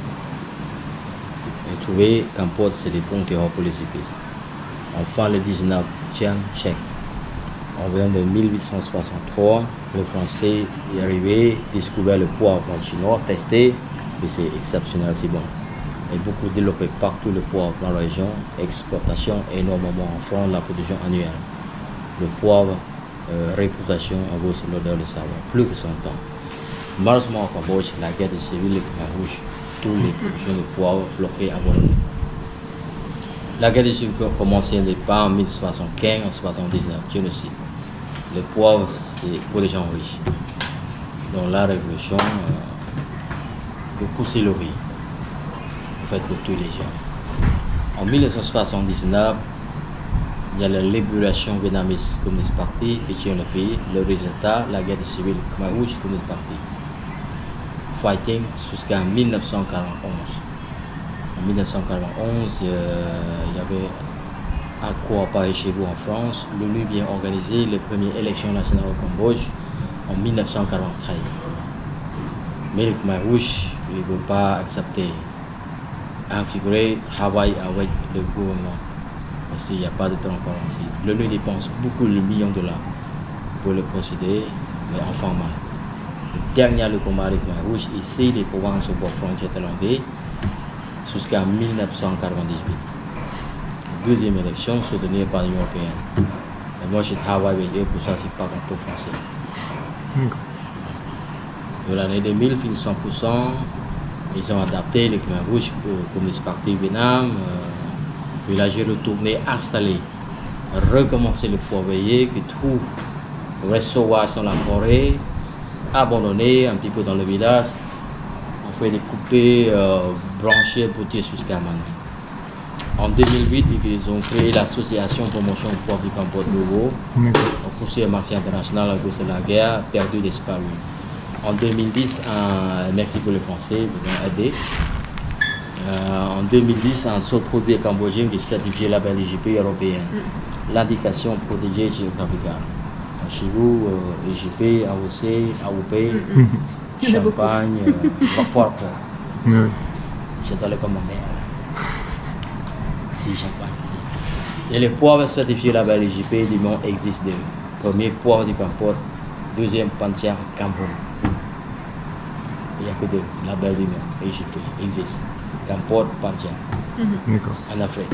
J'ai trouvé Cambodge, c'est des bons terroirs pour les épices. Enfin, le dix-neuvième siècle, environ de mille huit cent soixante-trois, le Français est arrivé, découvert le poivre en chinois, testé, et c'est exceptionnel, c'est bon. Et beaucoup développé partout le poivre dans la région, exportation énormément en France, la production annuelle. Le poivre, euh, réputation, en gros, c'est l'odeur de savon, plus que cent ans. Malheureusement, au Cambodge, la guerre de civile, les Khmer Rouges, tous les productions de poivre bloquées, abandonnées. La guerre de civile a commencé pas en mille neuf cent soixante-quinze, en soixante-dix-neuf, génocide. Le poivre, c'est pour les gens riches. Dans la révolution, euh, beaucoup c'est le riz. En fait, pour tous les gens. En mille neuf cent soixante-dix-neuf, il y a la libération vietnamese communiste parti qui tient le pays. Le résultat, la guerre civile Khmer Rouge communiste parti. Fighting jusqu'en mille neuf cent quarante-onze. En mille neuf cent quarante-onze, euh, il y avait à quoi apparaît chez vous en France. L'ONU vient organiser les premières élections nationales au Cambodge en mille neuf cent quarante-treize. Mais le Khmer Rouge ne veut pas accepter. Intégrer, travailler avec le gouvernement. Parce qu'il n'y a pas de transparence. L'ONU dépense beaucoup de millions de dollars pour le procéder, mais enfin mal. Le dernier le combat avec Khmer Rouge, ici, les provinces au bord frontière thaïlandais, jusqu'en mille neuf cent quatre-vingt-dix-huit. Deuxième élection soutenue par l'Union européenne. Et moi, je travaille avec eux, pour ça, c'est pas un peu français. De l'année deux mille, fin cent pour cent, ils ont adapté les Khmer Rouge au communiste parti Vietnam. Euh, puis là, j'ai retourné, installé, recommencer le poivrier qui trouve le restaurant dans la forêt, abandonné un petit peu dans le village. On fait des coupés, euh, branchés, potiers jusqu'à maintenant. En deux mille huit, ils ont créé l'association promotion du poivre du Cambodge nouveau. Au conseil marché international à cause de la guerre, perdu, disparu. En deux mille dix, un, merci pour les Français, ils ont aidé. Euh, en deux mille dix, un seul produit cambodgien qui est certifié label I G P européen. Mm. L'indication protégée géographique. Chez vous, euh, I G P, A O C, A O P, mm. Champagne, Vapoir. Euh, mm. Je dois le commander. Si, Champagne, si. Et les poivres certifiés label I G P du monde existent deux. Premier, poivre du Cambodge. Deuxième, Panchar, Cameroun. Il n'y a que deux labels du monde, I G P, existe. Cambodge, Panchar, mm-hmm. en Afrique.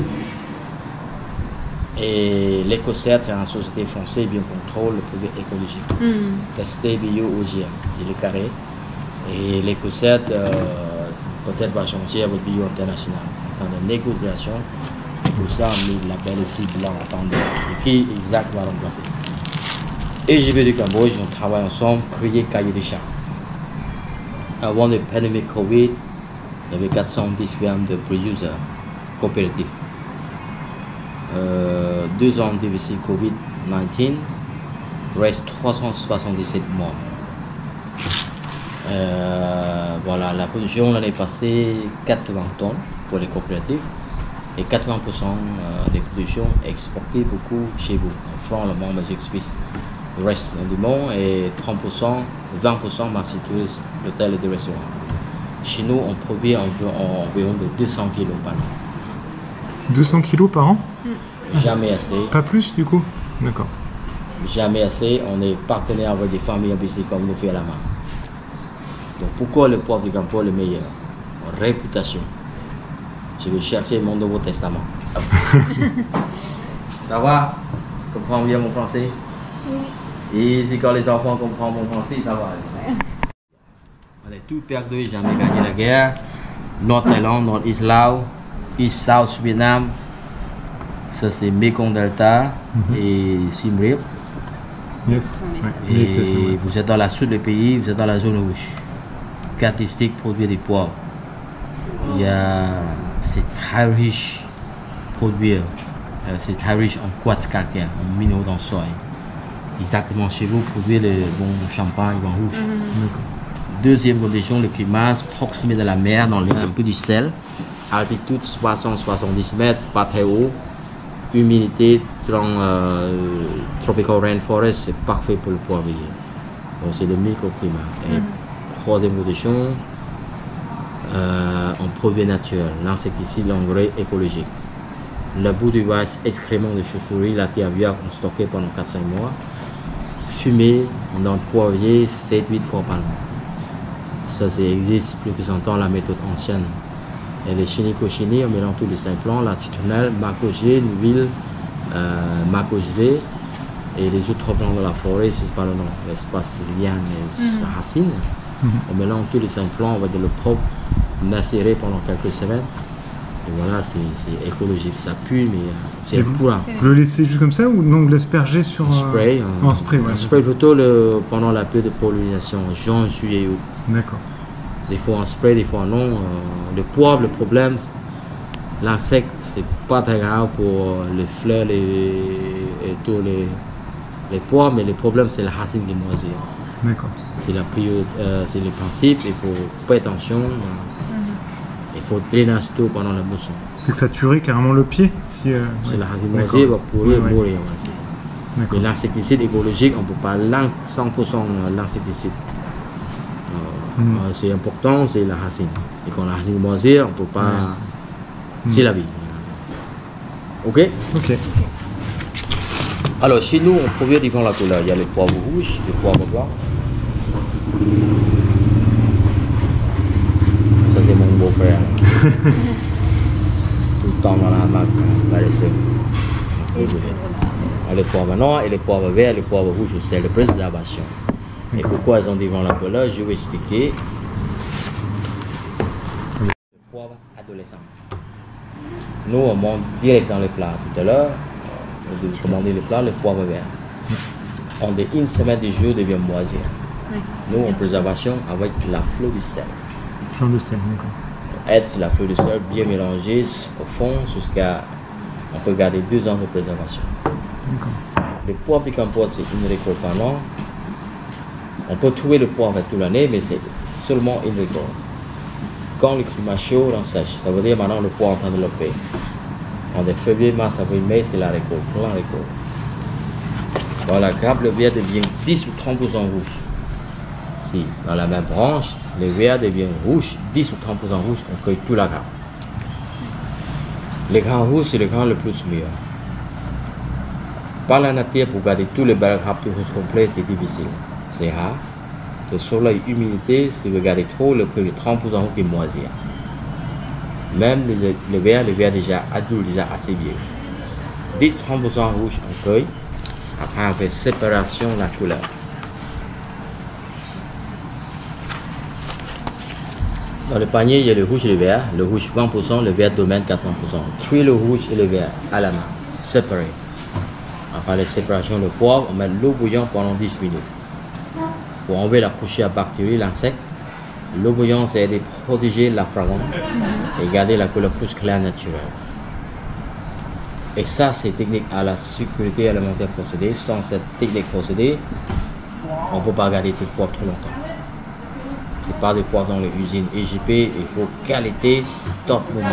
Et l'Écocert, c'est une société française qui contrôle le produit écologique. Mm. Testé bio O G M, c'est le carré. Et l'Écocert, euh, peut-être va changer avec bio international. C'est une négociation. Et pour ça, on met le label ici blanc attendez. C'est qui exact va remplacer. Et J B du Cambodge, on travaille ensemble, créer cahier des charges. Avant la pandémie Covid, il y avait quatre cent dix fermes de producers coopératifs. Euh, deux ans de Covid dix-neuf, reste trois cent soixante-dix-sept morts. Euh, voilà, la production l'année passée, quatre-vingts tonnes pour les coopératives et quatre-vingts pour cent des productions exportées beaucoup chez vous, en France, le monde, Belgique, Suisse. Le reste du monde et trente pour cent, vingt pour cent marché touriste, l'hôtel et des restaurants. Chez nous, on produit environ, environ de deux cents kilos par an. deux cents kilos par an? Jamais assez. Pas plus du coup? D'accord. Jamais assez. On est partenaire avec des familles en business comme nous fait à la main. Donc pourquoi le poivre du Cambodge est le meilleur? Réputation. Je vais chercher mon Nouveau Testament. Ça va? Tu comprends bien mon français? Oui. Et c'est quand les enfants comprennent mon français, ça va. On est tout perdu, jamais gagné la guerre. Nord Thaïlande, Nord East Laos, East South Vietnam, ça c'est Mekong Delta Mhm. et Siem Reap. Yes. Ouais. Il était, c'est Et vrai. vous êtes dans la sud du pays, vous êtes dans la zone rouge. Quatre districts produisent des poivres. Il y a, c'est très riche produire. Euh, c'est très riche en quartz calcaire, en minéraux dans le sol. Exactement chez vous, produire le bon champagne, vin rouge. D'accord. Deuxième condition, le climat, proximité de la mer, dans l'air, un peu du sel. Altitude soixante à soixante-dix mètres, pas très haut. Humidité dans euh, tropical rainforest, c'est parfait pour le poivrier. Donc c'est le microclimat. Et troisième condition, euh, en produit naturel, l'insecticide, l'engrais écologique. Le bout du bois, excrément de chauve-souris, la terre vierge, on stocké pendant quatre à cinq mois. Fumé, dans le poivrier, sept à huit fois par an. Ça, ça existe plus que cent ans, la méthode ancienne. Et les chinicochini, on mélange tous les cinq plants, la citronnelle, macogé, l'huile, euh, macogé, et les autres plants de la forêt, c'est pas le nom, l'espace liane et racine. Mhm. On mélange tous les cinq plants, on va de le propre, macérer pendant quelques semaines. Et voilà, c'est c'est écologique, ça pue, mais euh, c'est Et le vous- courant. Vous le laissez juste comme ça ou non, vous l'aspergez sur. En euh, spray, En spray, ouais. en c'est spray plutôt le, pendant la période de pollinisation, juin, juillet, août. ça. D'accord. Des fois en spray, des fois non. Euh, le poivre, le problème, c'est- l'insecte, c'est pas très grave pour euh, les fleurs les, et tous les, les poivres, mais le problème, c'est la racine qui moisit. D'accord. C'est la priorité, euh, c'est le principe, il faut faire attention. euh, Il faut drainage d'eau pendant la mousson. C'est que ça tuerait carrément le pied si. euh, C'est ouais. la racine D'accord. moisie, va pourrir, Ouais, ouais. mourir. Ouais, c'est ça. D'accord. Mais l'insecticide écologique, on ne peut pas l'in- cent pour cent l'insecticide. Euh, Mm. euh, c'est important, c'est la racine. Et quand la racine moisit, on ne peut pas. Mm. C'est la vie. Ok. Ok. Alors chez nous, on produit différents la couleur. Il y a le poivre rouge, le poivre blanc. Ça c'est mon beau-frère. Tout le temps dans la hamac, là, les seuls. Le poivre noir et le poivre vert, le poivre rouge, c'est la préservation. Et pourquoi ils ont différents la couleur, je vais expliquer. Le poivre adolescent. Nous, on monte direct dans le plat. Tout à l'heure, on devait commander le plat, le poivre vert. En de une semaine de jour, devient moisir. Nous, en préservation, avec la fleur du sel. Flanc de sel, d'accord. On aide sur la fleur de sel bien mélangée au fond jusqu'à. On peut garder deux ans de préservation. D'accord. Le poivre du camphor, c'est une récolte par an. On peut trouver le poivre toute l'année, mais c'est seulement une récolte. Quand le climat chaud, on sèche. Ça veut dire maintenant le poivre est en train de développer. En février, mars, avril, mai, c'est la récolte, plein récolte. Voilà, la grappe, le verre devient dix ou trente pour cent rouge. Si dans la même branche, le verre devient rouge, dix ou trente pour cent rouge, on cueille toute la grappe. Le grain rouge, c'est le grain le plus mûr. Par la nature, pour garder tous les belles grappes de rouge complet, c'est difficile. C'est rare. Le soleil et l'humidité, si vous regardez trop, le prix de trente pour cent rouge qui moisir. Même le, le verre, le verre déjà adulte, déjà assez vieux. dix à trente pour cent rouge, on cueille. Après, on fait séparation de la couleur. Dans le panier, il y a le rouge et le vert. Le rouge vingt pour cent, le vert domaine quatre-vingts pour cent. Trie le rouge et le vert à la main, séparés. Après la séparation de poivre, on met l'eau bouillante pendant dix minutes. Pour enlever la poussière bactérie, l'insecte, l'eau bouillante, c'est de protéger la fragrance et garder la couleur plus claire naturelle. Et ça, c'est technique à la sécurité alimentaire procédée. Sans cette technique procédée, on ne peut pas garder tout poivre trop longtemps. C'est pas des poivres dans les usines E J P, il faut qualité top moment.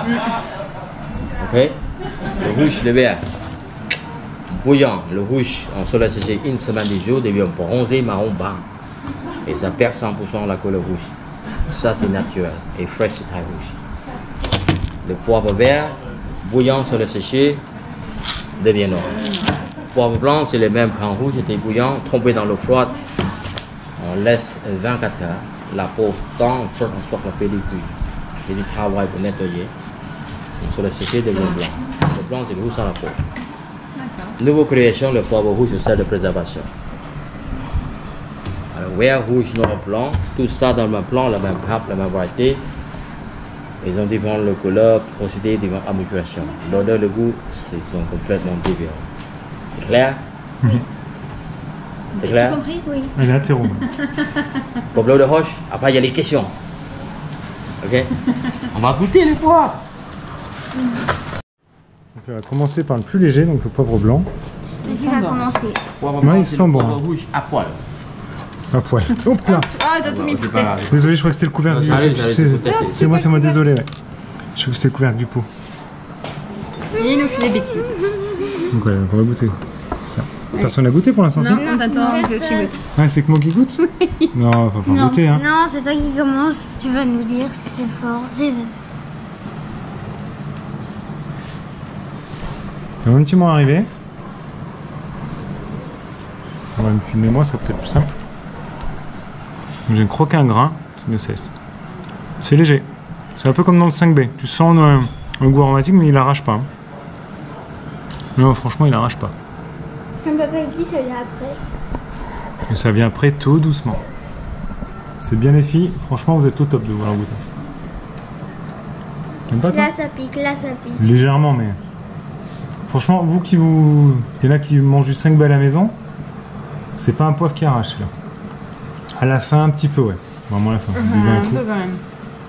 Ok? Le rouge, le vert, bouillant. Le rouge, on se laisse sécher une semaine de jour, devient bronzé, marron, bas. Et ça perd cent pour cent la couleur rouge. Ça, c'est naturel. Et frais, c'est très rouge. Le poivre vert, bouillant, se laisse sécher, devient noir. Le poivre blanc, c'est le même qu'en rouge, c'était bouillant, trempé dans l'eau froide. On laisse vingt-quatre heures. La peau tend, on frotte en sorte la pellicule. C'est du travail pour nettoyer. On se laisse sécher, devient blanc. Le blanc, c'est le rouge sans la peau. Nouvelle création, le poivre rouge au sel de préservation. Alors, vert, rouge, noir, blanc, tout ça dans le même plan, la même grappe, la même variété. Ils ont différents le couleur, procédé, différentes améliorations. L'odeur, le goût, c'est sont complètement différents. C'est clair? C'est clair? compris? Oui. Elle est athéro. Comme l'eau de roche, après il y a les questions. Ok? On va goûter les poivres. Donc, on va commencer par le plus léger, donc le poivre blanc. Mais qui va commencer? Poivre Ouais, blanc, ils c'est sont le bons, poivre hein. rouge à poil. À poil. Hop là. Ah, t'as tout mis C'est pour pas grave. Désolé, je crois que c'était le couvercle du J'arrive, pot. j'arrive, C'est- c'est peut-être- C'est moi, c'est moi, désolé. Ouais. Je crois que c'était le couvercle du pot. Il nous fait des bêtises. Donc ouais, donc on va goûter. Ça. Personne n'a goûté pour l'instant, si? Non, on t'attend que tu goûtes. Ah, c'est que moi qui goûte? Non, faut pas Non, goûter, hein. non, c'est toi qui commence. Tu vas nous dire si c'est fort. C'est ça. Il y a un petit moment arrivé. On va me filmer moi, ça peut-être plus simple. J'ai croqué un grain, c'est mieux c'est. C'est léger. C'est un peu comme dans le cinq B. Tu sens un, un goût aromatique, mais il arrache pas. hein. Non, franchement, il arrache pas. Comme papa dit, ça vient après. Et ça vient après, tout doucement. C'est bien les filles. Franchement, vous êtes au top de vouloir goûter. T'aimes pas toi? Là, ça pique, là, ça pique. Légèrement, mais... Franchement, vous qui vous... Il y en a qui mangent du cinq B à la maison, c'est pas un poivre qui arrache, celui-là. À la fin, un petit peu, ouais. Vraiment à la fin. Buvez un Un coup. peu quand même.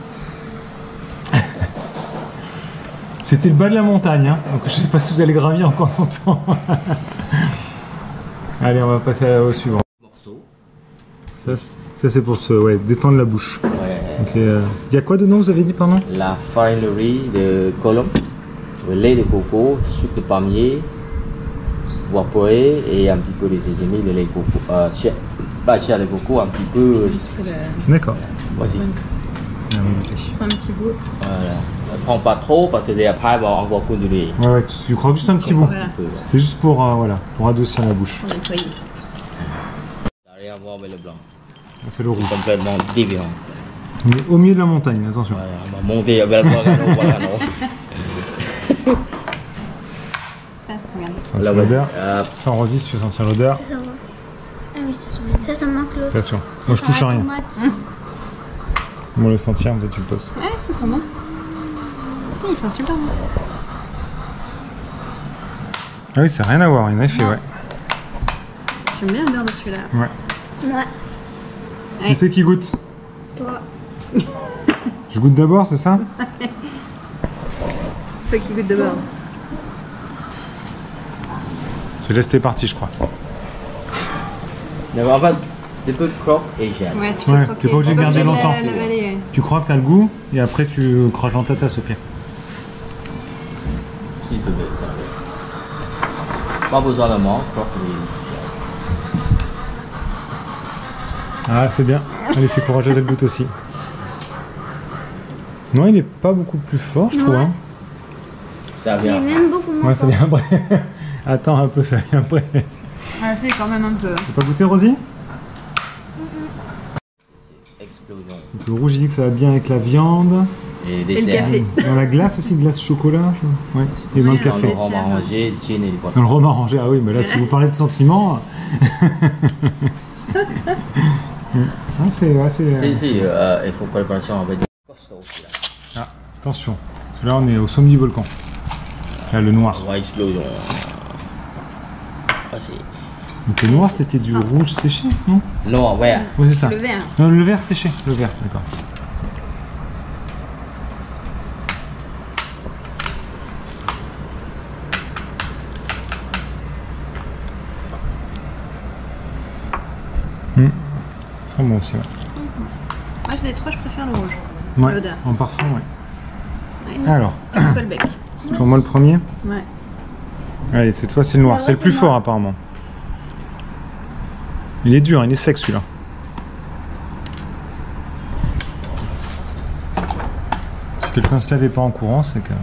C'était le bas de la montagne, hein. Donc je sais pas si vous allez gravir encore longtemps. Allez, on va passer au suivant. Morceau. Ça, c'est- ça, c'est pour se ouais, détendre la bouche. Ouais. Ok, euh, il y a quoi dedans, vous avez dit, pardon? La farinerie de colombe, le lait de coco, sucre de palmier, évaporé et un petit peu de sésame, le lait de coco. Euh, chair, pas chair de coco, un petit peu. D'accord. Vas-y. Ah, oui, ok. Un petit bout. Voilà. Ne prends pas trop parce que après, on va encore continuer. Ouais, ouais, tu, tu croques juste un petit bout. Voilà. Un peu. C'est juste pour, euh, voilà, pour adoucir la bouche. Pour nettoyer. Ça n'a rien à voir avec le blanc. C'est le rouge. Complètement différent. On est au milieu de la montagne, attention. Voilà, on va monter avec le volcano, volcano. Ah, regarde. Ça sent l'odeur. Euh, Ça enregistre, tu veux sentir l'odeur. Ça, ça manque. Ah oui, ça sent. Ça, ça manque l'autre. Attention. Moi, je touche à rien. Tomate. Moi, le sentir, toi, tu le poses. Ouais, ça sent bon. Oui, ils sont super bons. Ah oui, ça n'a rien à voir, en effet, ouais. J'aime bien l'odeur de celui-là. Ouais. Ouais. Qui c'est qui goûte? Toi. Je goûte d'abord, c'est ça? C'est toi qui goûte d'abord. C'est laisse, t'es parti, je crois. mais en fait, des peu de croque et gel. Ouais, tu peux Ouais, croquer. t'es pas obligé de garder la- longtemps. l'avaler, ouais. Tu crois que t'as le goût, et après, tu croques dans ta tasse au pire. S'il te plaît, ça. Pas besoin de menthe, croque et Ah, c'est bien. Allez, c'est courageux, elle goûte aussi. Non, il est pas beaucoup plus fort, je trouve. Ouais. Hein. ça Il est vient. même beaucoup moins Ouais, ça fort. vient après. Attends un peu, ça vient après. Ah, fait quand même un peu. T'as pas goûté, Rosie? Explosion. Donc, le rouge, il dit que ça va bien avec la viande. Et Et le dessert. café. Dans la glace aussi, glace chocolat. je- Ouais. Et dans le Oui, Dans café. le rhum arrangé, gin et du poivre. Dans le rhum arrangé, ah oui, mais là, si vous parlez de sentiments. ah, c'est. Ouais, c'est- Si, si, euh, il faut préparation avec du costaud aussi. Là. Ah, attention. Là, on est au sommet du volcan. Là, le noir. On va explosion. Vas-y. Donc, le noir, c'était du rouge séché, non? Non, ouais. Oui, c'est ça. Le vert. Non, le vert séché. Le vert, d'accord. Hum. Ça sent bon aussi, ouais. Moi, j'ai les trois, je préfère le rouge. Ouais, L'odeur. en parfum, ouais. Ouais. Alors, Soit le bec. c'est toujours moi le premier. Ouais. Allez, cette fois c'est le noir. Ah ouais, C'est le plus c'est fort noir. apparemment. Il est dur, il est sec celui-là. Si quelqu'un se lavait pas en courant, c'est que...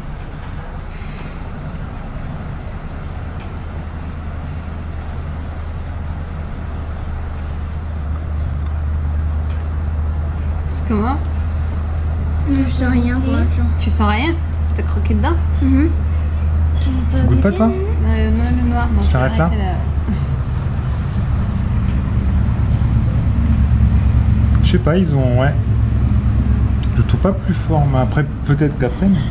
C'est comment? Non, je sens rien pour l'instant. Tu sens rien? T'as croqué dedans? Mhm. Tu veux pas Goûte pas goûter, toi? Nana Euh, non, le noir. Non, Tu je vais t'arrêtes là? arrêter Je sais pas, ils ont... Ouais. Je le trouve pas plus fort, mais après, peut-être qu'après. Mais...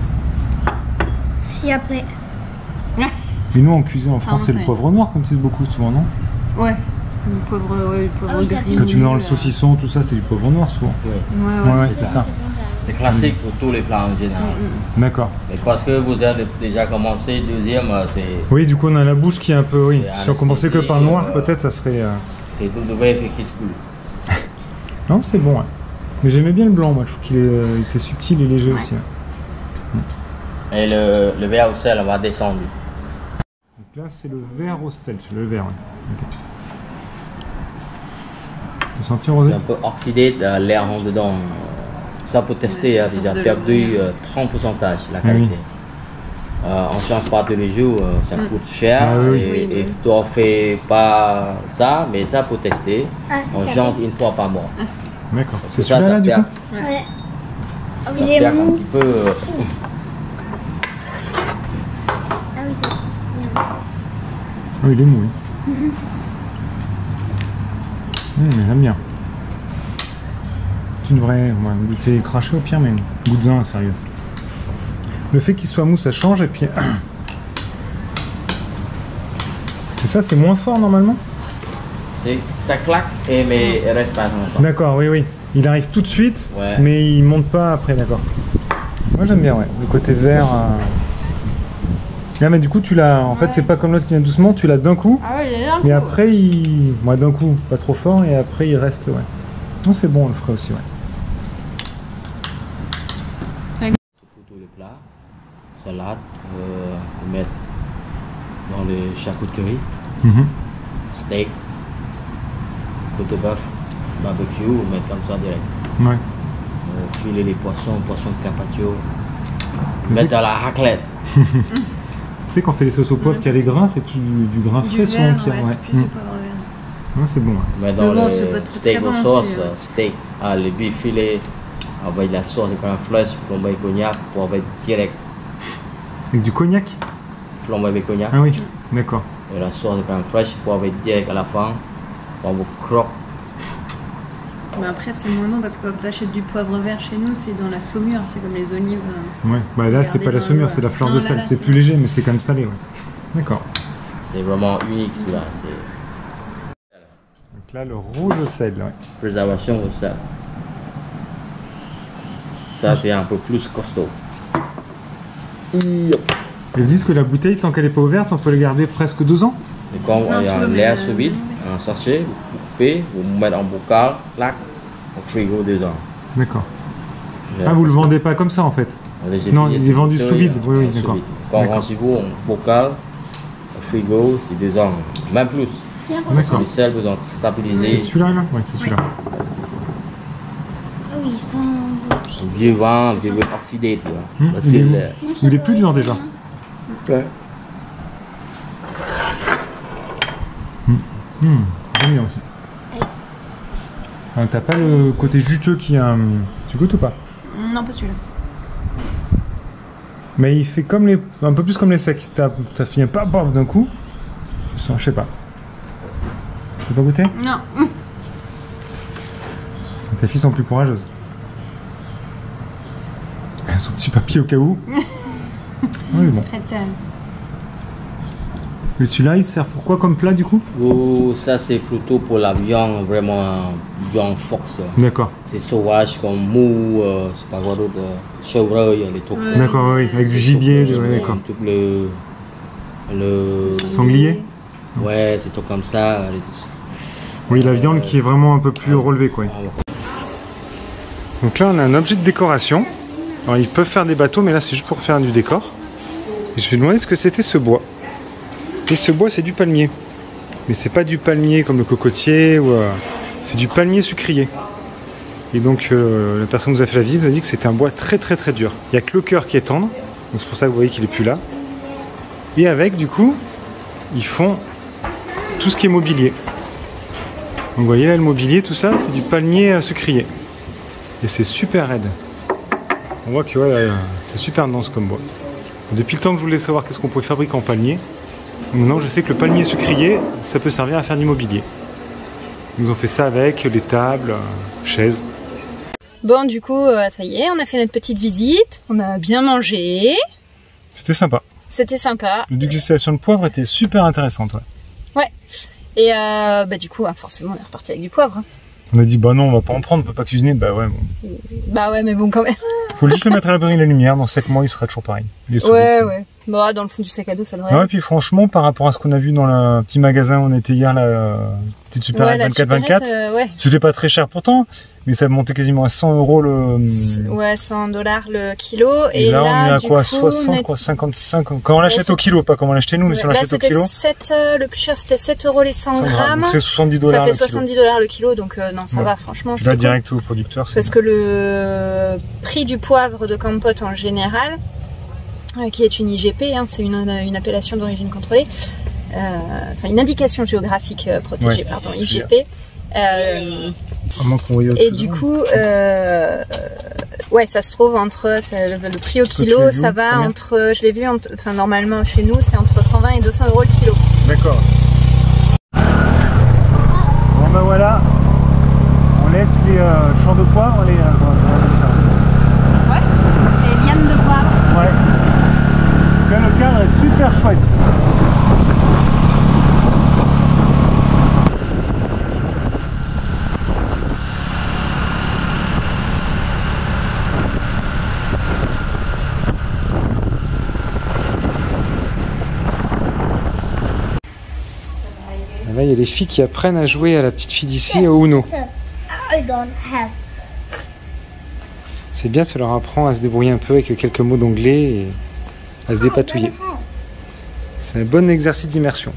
Si après. mais nous, en cuisine en France, Ah, c'est le ouais. poivre noir, comme c'est beaucoup souvent, non? Ouais. Le pauvre, ouais, le pauvre Ah oui, ça gris. Quand tu mets dans le euh, saucisson, tout ça, c'est du poivre noir souvent. Oui. Ouais, Ouais, ouais. ouais, c'est ça. C'est classique pour tous les plats en général. D'accord. Mais parce que vous avez déjà commencé, deuxième, euh, c'est Oui, du coup, on a la bouche qui est un peu. Oui. C'est Si on commençait que par le noir, anesthésie, peut-être ça serait. euh, c'est tout de vrai qui se coule. Non, c'est bon. Ouais. Mais j'aimais bien le blanc, moi. Je trouve qu'il est, euh, il était subtil et léger aussi. Ouais. Et le, le verre au sel va descendre. Donc là, c'est le verre au sel. C'est le verre, ouais. Ok. Vous sentez rosé? C'est un peu oxydé, euh, l'air en dedans. Ça peut tester, Ouais, hein, ça déjà force de perdu l'eau. euh, trente pour cent la Ah qualité. oui. Euh, on ne change pas tous les jours, euh, ça Mm. coûte cher. Ah oui. Et, Oui, oui. et toi, on fait pas ça, mais ça peut tester. Ah, c'est On ça. change une fois par mois. D'accord. C'est Ça, celui-là, ça là, du perd- coup? Ouais. Ah oui, Ça il est perd un mou. petit peu. euh, Ah oui, ça pique bien. Oui, il est mou, oui. Hum, mais j'aime bien. C'est une vraie. On va goûter craché au pire, mais goûte-en, sérieux. Le fait qu'il soit mou, ça change, et puis. Et ça, c'est moins fort normalement? c'est- ça claque, et, mais il reste pas longtemps. D'accord, oui, oui. Il arrive tout de suite, Ouais. mais il monte pas après, d'accord. Moi, j'aime bien, ouais. Le côté vert. euh. Ah, mais du coup, tu l'as. En fait, Ouais. c'est pas comme l'autre qui vient doucement, tu l'as d'un coup. Ah ouais, il est un Mais coup. après, il. Moi, d'un coup, pas trop fort, et après, il reste, ouais. Non, c'est bon, on le ferait aussi, ouais. Pour tous les plats, salade, euh, on met dans les charcuteries, Mhm. steak, côte de bœuf, barbecue, on met comme ça direct. Ouais. On filer les poissons, poissons carpaccio, Mais mettre c'est- à la raclette. Tu sais, quand on fait les sauces au poivre, qu'il y a les grains, c'est du, du grain Du frais souvent vert, qu'il y a. ouais, Ouais. c'est plus Mm. du poivre vert. Ouais, c'est bon, ouais. On met dans Mais bon, le c'est pas très, steak très aux bon sauces, aussi, ouais. euh, steak, ah, les bifs filés avec la sauce de crème fraîche, flambé avec cognac, pour avec direct, Avec du cognac? flambé avec cognac. Ah oui, d'accord. Et la sauce de crème fraîche pour avec direct à la fin, on vous croque. Mais après, c'est moins bon parce que quand t'achètes du poivre vert chez nous, c'est dans la saumure, c'est comme les olives. euh. Ouais. Bah là, Regardez c'est pas la dans saumure, l'eau, c'est la fleur non, de là, sel. là, C'est c'est- plus léger, mais c'est quand même salé, ouais. D'accord. C'est vraiment unique celui-là, c'est Donc là, le rouge au sel, ouais. préservation au sel. Ça c'est un peu plus costaud. Et vous dites que la bouteille, tant qu'elle n'est pas ouverte, on peut la garder presque deux ans? Et quand il y a tu un veux, l'air mais- sous vide, un sachet, vous coupez, vous mettez en bocal, clac, au frigo deux ans. D'accord. Ah, vous le vendez pas comme ça en fait? Non, il est vendu sous vide, oui, oui, d'accord. Quand D'accord. rangez-vous en bocal, au frigo, c'est deux ans, même plus. D'accord. Le sel vous en C'est stabiliser. celui-là là? Ouais, c'est celui-là. Ah oui, ils sont beaux. Un vieux vin, un vieux vin oxydé, tu vois. Hum, Parce il que est le- bon. Il est plus dur déjà. Ouais. Hum, j'aime bien aussi. Ah, t'as pas le côté juteux qui a. hum, Tu goûtes ou pas? Non, pas celui-là. Mais il fait comme les. Un peu plus comme les secs. T'as t'as fini pas bof d'un coup. Je sens- je sais pas. Tu veux pas goûter? Non. Tes filles sont plus courageuses. Son petit papier au cas où. Oui, bon. Crétane. Et celui-là, il sert pour quoi comme plat du coup? Ou ça c'est plutôt pour la viande, vraiment viande force. D'accord. C'est sauvage comme mou, euh, c'est pas quoi d'autre, euh, chevreuil, les trucs. Ouais. D'accord, oui, avec du gibier, du- ouais, d'accord. Tout le, le, Sanglier? ouais, c'est tout comme ça. les- Oui, la viande qui est vraiment un peu plus relevée, quoi. Donc là, on a un objet de décoration. Alors, ils peuvent faire des bateaux, mais là, c'est juste pour faire du décor. Et je vais demander ce que c'était ce bois. Et ce bois, c'est du palmier. Mais c'est pas du palmier comme le cocotier, ou euh, c'est du palmier sucrier. Et donc, euh, la personne qui nous a fait la visite nous a dit que c'était un bois très très très dur. Il n'y a que le cœur qui est tendre, donc c'est pour ça que vous voyez qu'il est plus là. Et avec, du coup, ils font tout ce qui est mobilier. Donc vous voyez là, le mobilier, tout ça, c'est du palmier euh, sucrier. Et c'est super raide. On voit que ouais, euh, c'est super dense comme bois. Depuis le temps que je voulais savoir qu'est-ce qu'on pouvait fabriquer en palmier, maintenant je sais que le palmier sucrier, ça peut servir à faire du mobilier. Ils nous ont fait ça avec des tables, euh, chaises. Bon, du coup, euh, ça y est, on a fait notre petite visite. On a bien mangé. C'était sympa. C'était sympa. La dégustation de poivre était super intéressante. Ouais. Ouais. Et euh, bah, du coup, hein, forcément, on est reparti avec du poivre. Hein. On a dit, bah non, on va pas en prendre, on peut pas cuisiner. Bah ouais, bon. Bah ouais, mais bon, quand même. Faut juste le mettre à l'abri de la lumière. Dans sept mois, il sera toujours pareil. Ouais, ouais. Bah, dans le fond du sac à dos, ça devrait. Ouais, et puis franchement, par rapport à ce qu'on a vu dans le petit magasin où on était hier, la petite supérette vingt-quatre vingt-quatre, euh, ouais. C'était pas très cher pourtant, mais ça montait quasiment à cent euros le. Ouais, cent dollars le kilo. Et, et là, là, on est à quoi, coup, soixante, est... quoi, cinquante-cinq. Quand on l'achète ouais, au kilo, pas comme on l'achetait nous, mais si on l'achète au kilo. sept, euh, le plus cher, c'était sept euros les cent grammes. C'est soixante-dix dollars. Ça fait soixante-dix dollars le kilo, donc euh, non, ça ouais. va, franchement. Tu vas direct au producteur. Parce que le prix du poivre de Kampot en général, qui est une I G P, hein, c'est une, une appellation d'origine contrôlée, euh, enfin une indication géographique euh, protégée, ouais, pardon, I G P. Euh, et du coup, euh, ouais, ça se trouve entre le, le prix au kilo, ça va combien entre, je l'ai vu, entre, enfin normalement chez nous, c'est entre cent vingt et deux cents euros le kilo. D'accord. Bon ben voilà, on laisse les euh, champs de poivre, les, euh, ouais, les lianes de poivre. Ouais. Là, le cadre est super chouette ici. Là, il y a les filles qui apprennent à jouer à la petite fille d'ici au Uno. C'est bien, ça leur apprend à se débrouiller un peu avec quelques mots d'anglais et à se dépatouiller. C'est un bon exercice d'immersion.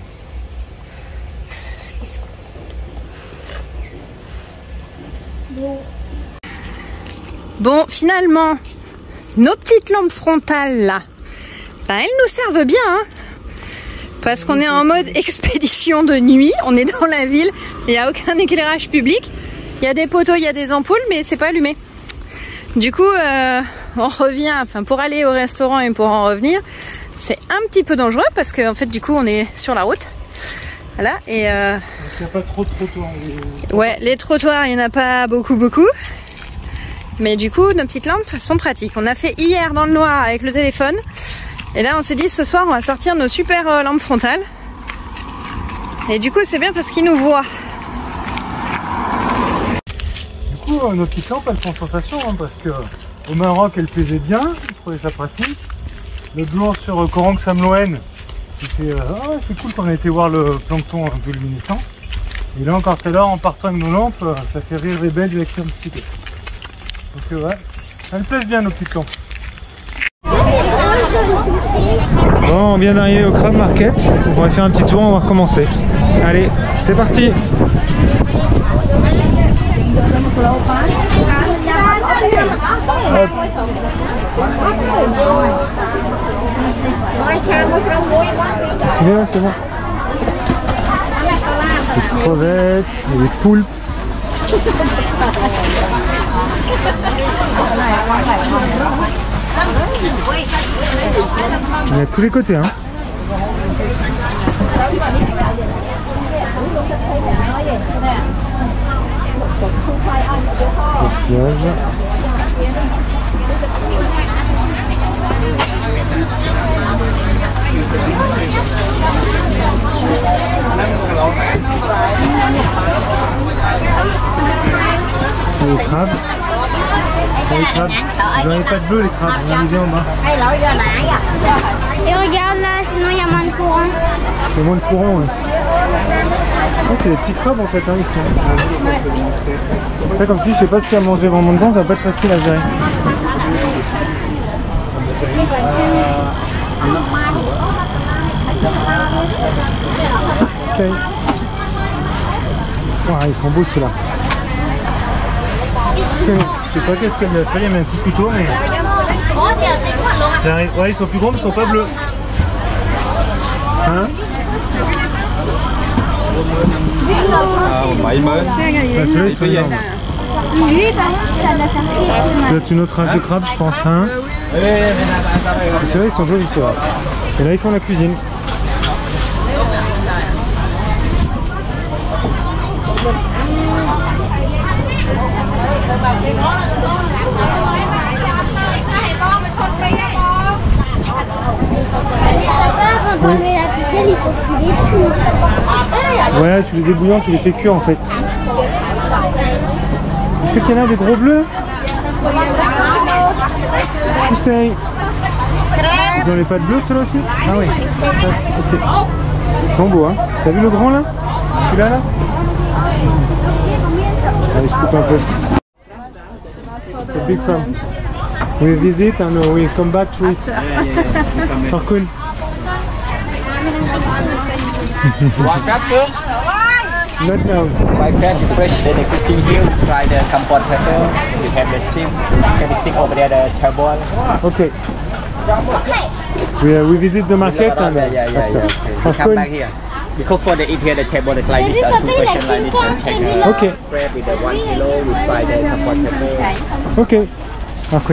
Bon, finalement, nos petites lampes frontales là, ben, elles nous servent bien, hein, parce qu'on est en mode expédition de nuit, on est dans la ville, il n'y a aucun éclairage public, il y a des poteaux, il y a des ampoules, mais c'est pas allumé. Du coup, euh, on revient, enfin pour aller au restaurant et pour en revenir, c'est un petit peu dangereux parce qu'en fait du coup on est sur la route. Voilà, et euh, il n'y a pas trop de trottoirs. Ouais, les trottoirs, il n'y en a pas beaucoup beaucoup. Mais du coup, nos petites lampes sont pratiques. On a fait hier dans le noir avec le téléphone. Et là, on s'est dit ce soir, on va sortir nos super euh, lampes frontales. Et du coup, c'est bien parce qu'ils nous voient. Du coup, euh, nos petites lampes, elles font sensation hein, parce que au Maroc, elles plaisaient bien. Je trouvais ça pratique. L'autre jour sur euh, Korang Samloen, c'était euh, oh, c'est cool qu'on a été voir le plancton un peu luminescent. Et là encore tout à l'heure, en partant avec nos lampes, euh, ça fait rire les belles avec un petit peu. Donc euh, ouais, elles plaisent bien nos petites lampes. Bon, on vient d'arriver au Crab Market. On va faire un petit tour, on va recommencer. Allez, c'est parti. C'est bon, c'est bon. Des crevettes, des poulpes. Il y a tous les côtés, hein. Coquillage. Les crabes. Les crabes. Vous n'en avez pas de bleu les crabes, on en a mis en bas. Et regarde là, sinon il y a moins de courant. C'est moins de courant, ouais. Ah, c'est des petits crabes en fait, hein, ici. Ouais. Ça, comme si je sais pas ce qu'il y a à manger vraiment dedans, ça va pas être facile à gérer. Stay. Wow, ils sont beaux ceux-là. Je sais pas qu'est-ce qu'elle a fait, il y a un petit couteau, mais. Ouais, ils sont plus gros, mais ils sont pas bleus. Hein? Ah, celui-là, ils sont énormes. Lui, par contre, ça l'a fait. C'est une autre race de crabe, je pense. Hein? Ceux-là, ils sont jolis, ceux-là. Et là, ils font la cuisine. Hãy subscribe cho kênh Ghiền Mì Gõ để không bỏ lỡ những video hấp dẫn. Ouais, tu les ébouillants, tu les fais cuire en fait. Tu sais qu'il y en a des gros bleus? Stay. Ils ont les pattes bleues ceux-là aussi? Ah oui. Ok. Ils sont beaux hein. T'as vu le grand là? Celui-là là? Allez, je coupe un peu. The big farm. We visit and we come back to it. Parkour. One crab sir? Not now. White crab is fresh, then they cooking here. Try the campon pepper. We have the steam. Can we stick over there the charbon? Okay. We, uh, we visit the market and yeah, yeah, yeah, yeah. Okay. We come back here. Because for the eat here, the table is like this, uh, two portion like this, and take uh, okay. crab with the one kilo. We fry the campon pepper. Ok. Parkour.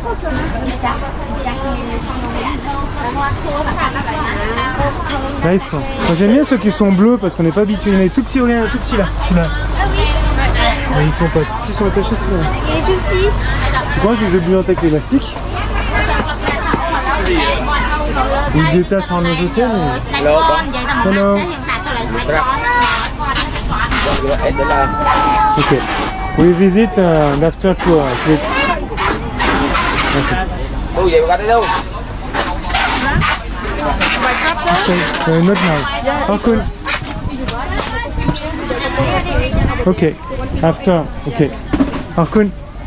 Là ils sont. J'aime bien ceux qui sont bleus parce qu'on n'est pas habitué. Il y en a des tout petits, regarde, tout petits là. Celui-là. Ouais, ils sont pas petits, ils sont attachés ceux-là. Il est tout petit. Tu crois qu'ils les ébouillent avec l'élastique? Ils se détachent en nojotienne. Hello. Hello. Ok. We visit uh, after tour. Okay. Oh, vậy có đây đâu? Okay. Uh, not now. Parkour. Ok. After. Ok. Parkour.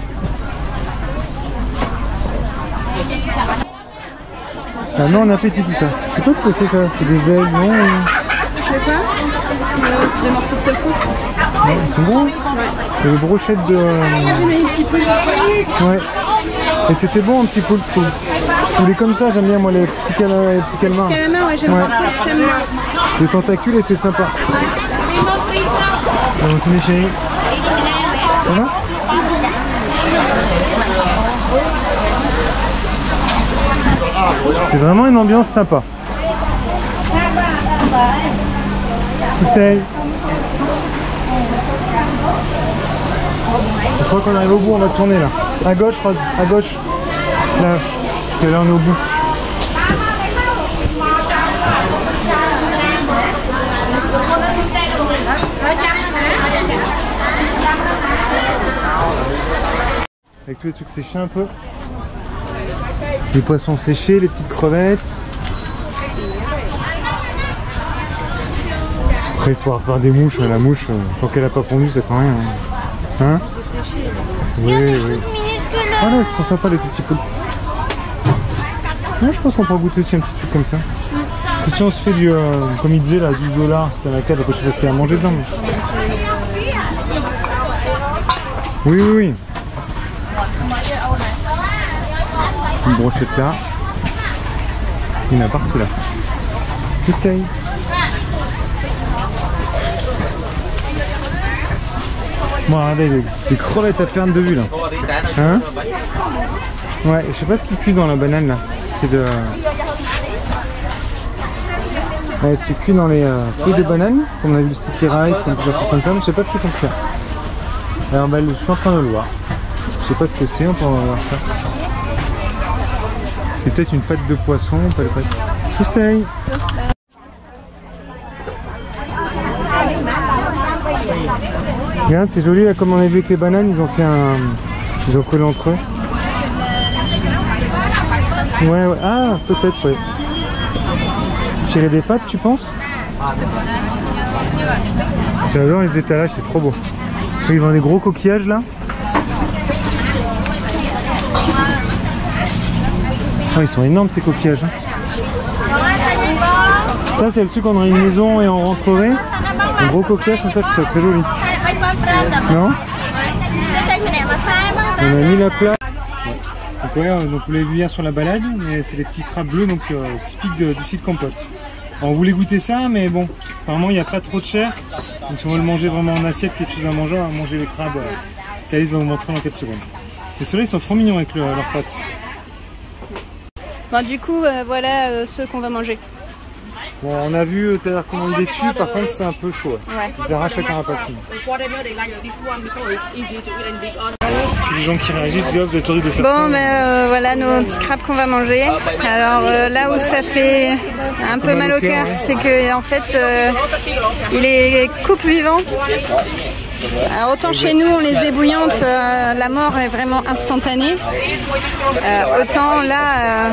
Ça met en appétit tout ça. Je sais pas ce que c'est ça. C'est des ailes, non? Je sais pas. Euh, c'est des morceaux de poisson. Ouais, ils sont bons. Ouais. Des brochettes de. Euh... Ouais. Et c'était bon un petit poulpe, je trouve. Je voulais comme ça, j'aime bien moi les petits, cal... les petits calmars. Les petits calamars, ouais, j'aime ouais. beaucoup, j'aime bien. Les tentacules étaient sympas. Alors, c'est mes chéris. Ça va? C'est vraiment une ambiance sympa. Stay. Je crois qu'on arrive au bout, on va tourner là. À gauche, Rose, à gauche. Là, parce que là on est au bout. Avec tous les trucs séchés un peu. Les poissons séchés, les petites crevettes. Après, il faut pouvoir faire des mouches. La mouche, tant qu'elle n'a pas pondu, ça fait rien. Hein? Oui, oui. Ah là, ils sont sympas les petits poulpes. Moi, je pense qu'on peut goûter aussi un petit truc comme ça. Parce que si on se fait du, euh, comme il disait là, du dollar, c'était la cave, après je sais pas ce qu'il y a à manger dedans. Mais... Oui, oui, oui. Une brochette là. Il y en a partout là. Stay. Bon, regardez, les, les crevettes à perte de vue là. Hein? Ouais, je sais pas ce qui cuit dans la banane là. C'est de. Ouais, tu cuis dans les euh, fruits de banane, comme on a vu le sticky rice, comme plusieurs choses comme ça, mais je sais pas ce qu'ils font cuire. Alors bah, je suis en train de le voir. Je sais pas ce que c'est, on peut en voir ça. C'est peut-être une pâte de poisson, pas de pâte. Stay. Regarde, c'est joli là, comme on a vu avec les bananes, ils ont fait un. Ils ont collé entre eux. Ouais, ouais. Ah, peut-être, ouais. Tirer des pâtes, tu penses? J'adore les étalages, c'est trop beau. Ils vendent des gros coquillages là. Oh, ils sont énormes ces coquillages. Hein. Ça, c'est le truc qu'on aurait une maison et on rentrerait. Un gros coquillage comme ça, je trouve ça très joli. Non? On a mis la plate. Donc, ouais, donc vous l'avez vu hier sur la balade, mais c'est les petits crabes bleus donc euh, typiques d'ici de Compote. Alors, on voulait goûter ça, mais bon, apparemment il n'y a pas trop de chair. Donc si on veut le manger vraiment en assiette, quelque chose à manger, on va manger les crabes euh, qu'Alice va vous montrer dans quelques secondes. Et ceux-là ils sont trop mignons avec le, leurs pattes. Bon, du coup, euh, voilà euh, ceux qu'on va manger. Bon, on a vu tout à l'heure comment ils les tuent, par contre c'est un peu chaud. Ouais. Ils arrachent la carapace. puis les gens qui réagissent, disent, oh, vous êtes horrible de faire Bon, ça. ben euh, voilà nos petits crabes qu'on va manger. Alors euh, là où ça fait un peu mal au cœur, c'est que en fait euh, il est coupe vivant. Alors autant chez nous on les ébouillante, euh, la mort est vraiment instantanée. Euh, autant là, euh,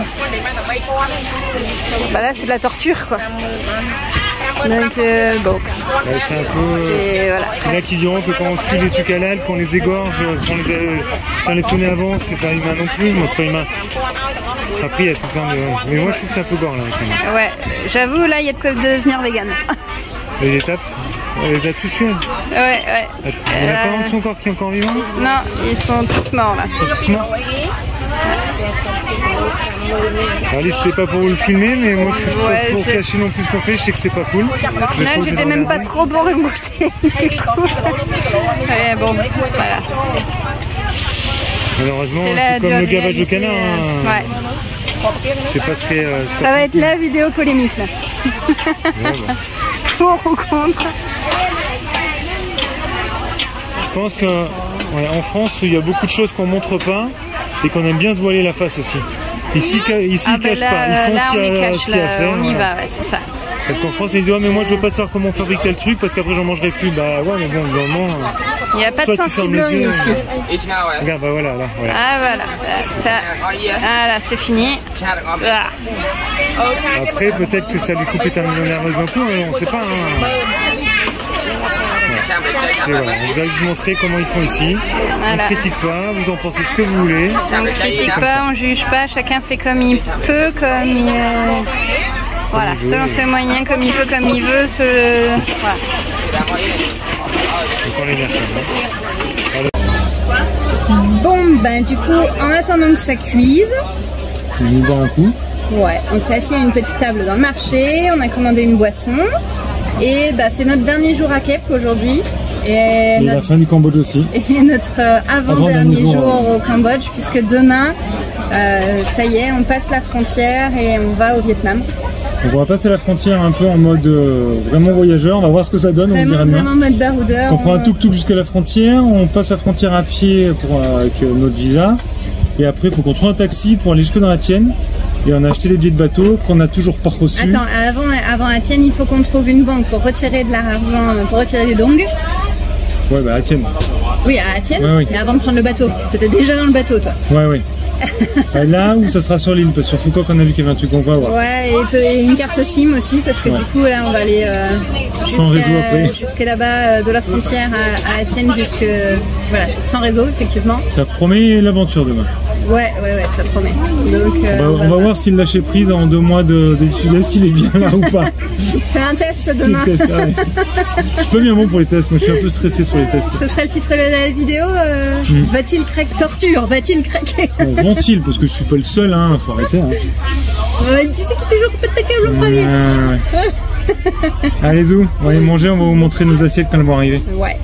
bah là c'est de la torture quoi. Donc euh, bon, Ouais, c'est un peu. c'est voilà. Il y en a qui diront que quand on tue les trucs halal, qu'on les égorge sans les, euh, sans les sonner avant, c'est pas humain non plus. Moi, c'est pas humain. Après, il y a tout plein de. Mais moi, je trouve que c'est un peu gore là. Quand même. Ouais, j'avoue là il y a de quoi devenir vegan. Et les étapes, on les a tous tués. Ouais, ouais. Il n'y en a pas un dessous encore qui est encore vivant? Non, ils sont tous morts là. Ils sont tous morts. Allez, c'était pas pour vous le filmer, mais moi je suis pas Ouais, pour je- cacher non plus ce qu'on fait, je sais que c'est pas cool. Au final, j'étais même pas trop pour une goûter du coup. Ouais, bon, voilà. Malheureusement, C'est la c'est comme dure le gavage de réalité, canard. euh, hein. Ouais. C'est pas très. euh, Ça va être la vidéo polémique là. Ouais, bah. Pour ou contre. Je pense qu'en en France, il y a beaucoup de choses qu'on montre pas et qu'on aime bien se voiler la face aussi. Ici, ca- ici Ah ils bah cachent là, pas. Ils font là, ce on qu'il y les a, cache, ce qu'il y a à là, faire. on y voilà. va, ouais, c'est ça. Parce qu'en France, ils disent, oh, mais moi je veux pas savoir comment on fabrique tel truc parce qu'après j'en mangerai plus. Bah ouais, mais bon, vraiment. Il n'y a pas de Soit tu fermes les sensiblerie yeux, ici. Regarde, bah voilà, là. Voilà. Ah voilà, ça, ah là c'est fini. Ah. Après, peut-être que ça lui coupe les terminaux nerveuses d'un coup, mais on sait pas. Hein. Et voilà, on vous a juste montré comment ils font ici. Voilà. On ne critique pas, vous en pensez ce que vous voulez. On ne critique pas, on juge pas, chacun fait comme il peut, comme il... euh, Voilà, selon ses moyens, comme il peut, comme il veut. Ce... Voilà. Donc on les met. Bon, ben du coup, en attendant que ça cuise, On nous boit un coup. ouais, on s'est assis à une petite table dans le marché, on a commandé une boisson. Et bah, c'est notre dernier jour à Kep aujourd'hui. Et, Et la notre, fin du Cambodge aussi. et notre euh, avant-dernier Avant-dernier jour, jour, au Cambodge, puisque demain, euh, ça y est, on passe la frontière et on va au Vietnam. Donc on va passer la frontière un peu en mode euh, vraiment voyageur, on va voir ce que ça donne, on Vraiment, dirait bien. vraiment mode baroudeur. On prend un tuk-tuk jusqu'à la frontière, on passe la frontière à pied pour, euh, avec euh, notre visa. Et après, il faut qu'on trouve un taxi pour aller jusque dans la tienne. Et on a acheté les billets de bateau qu'on n'a toujours pas reçus. Attends, avant, avant la tienne, il faut qu'on trouve une banque pour retirer de l'argent, pour retirer des dongs. Ouais, bah la tienne. Oui, à la tienne, Ouais, oui. mais avant de prendre le bateau. Tu étais déjà dans le bateau, toi. Ouais, ouais. Bah, là où ça sera sur l'île, parce que sur Foucault, on a vu qu'il y avait un truc qu'on va voir. Ouais, et, peu- et une carte SIM aussi, parce que Ouais. du coup, là, on va aller euh, Sans réseau après. jusqu'à là-bas, euh, de la frontière à, à Atienne, jusque. Voilà, sans réseau, effectivement. Ça promet l'aventure demain. Ouais, ouais, ouais, ça promet. Donc, euh, On va, on va voir si le lâcher prise en deux mois de, des Sud-Est, il est bien là ou pas. C'est un test C'est demain. le test, ouais. Je suis pas bien bon pour les tests, moi je suis un peu stressé sur les tests. Ce sera le titre de la vidéo. euh, Mm. Va-t-il craquer? Torture, va-t-il craquer? Bon, vont-ils, parce que je suis pas le seul, hein, faut arrêter. Hein. Ouais, il me disait qu'il toujours pas de câble au premier. Ouais, ouais. Allez, Zou, on va aller manger, on va vous montrer nos assiettes quand elles vont arriver. Ouais.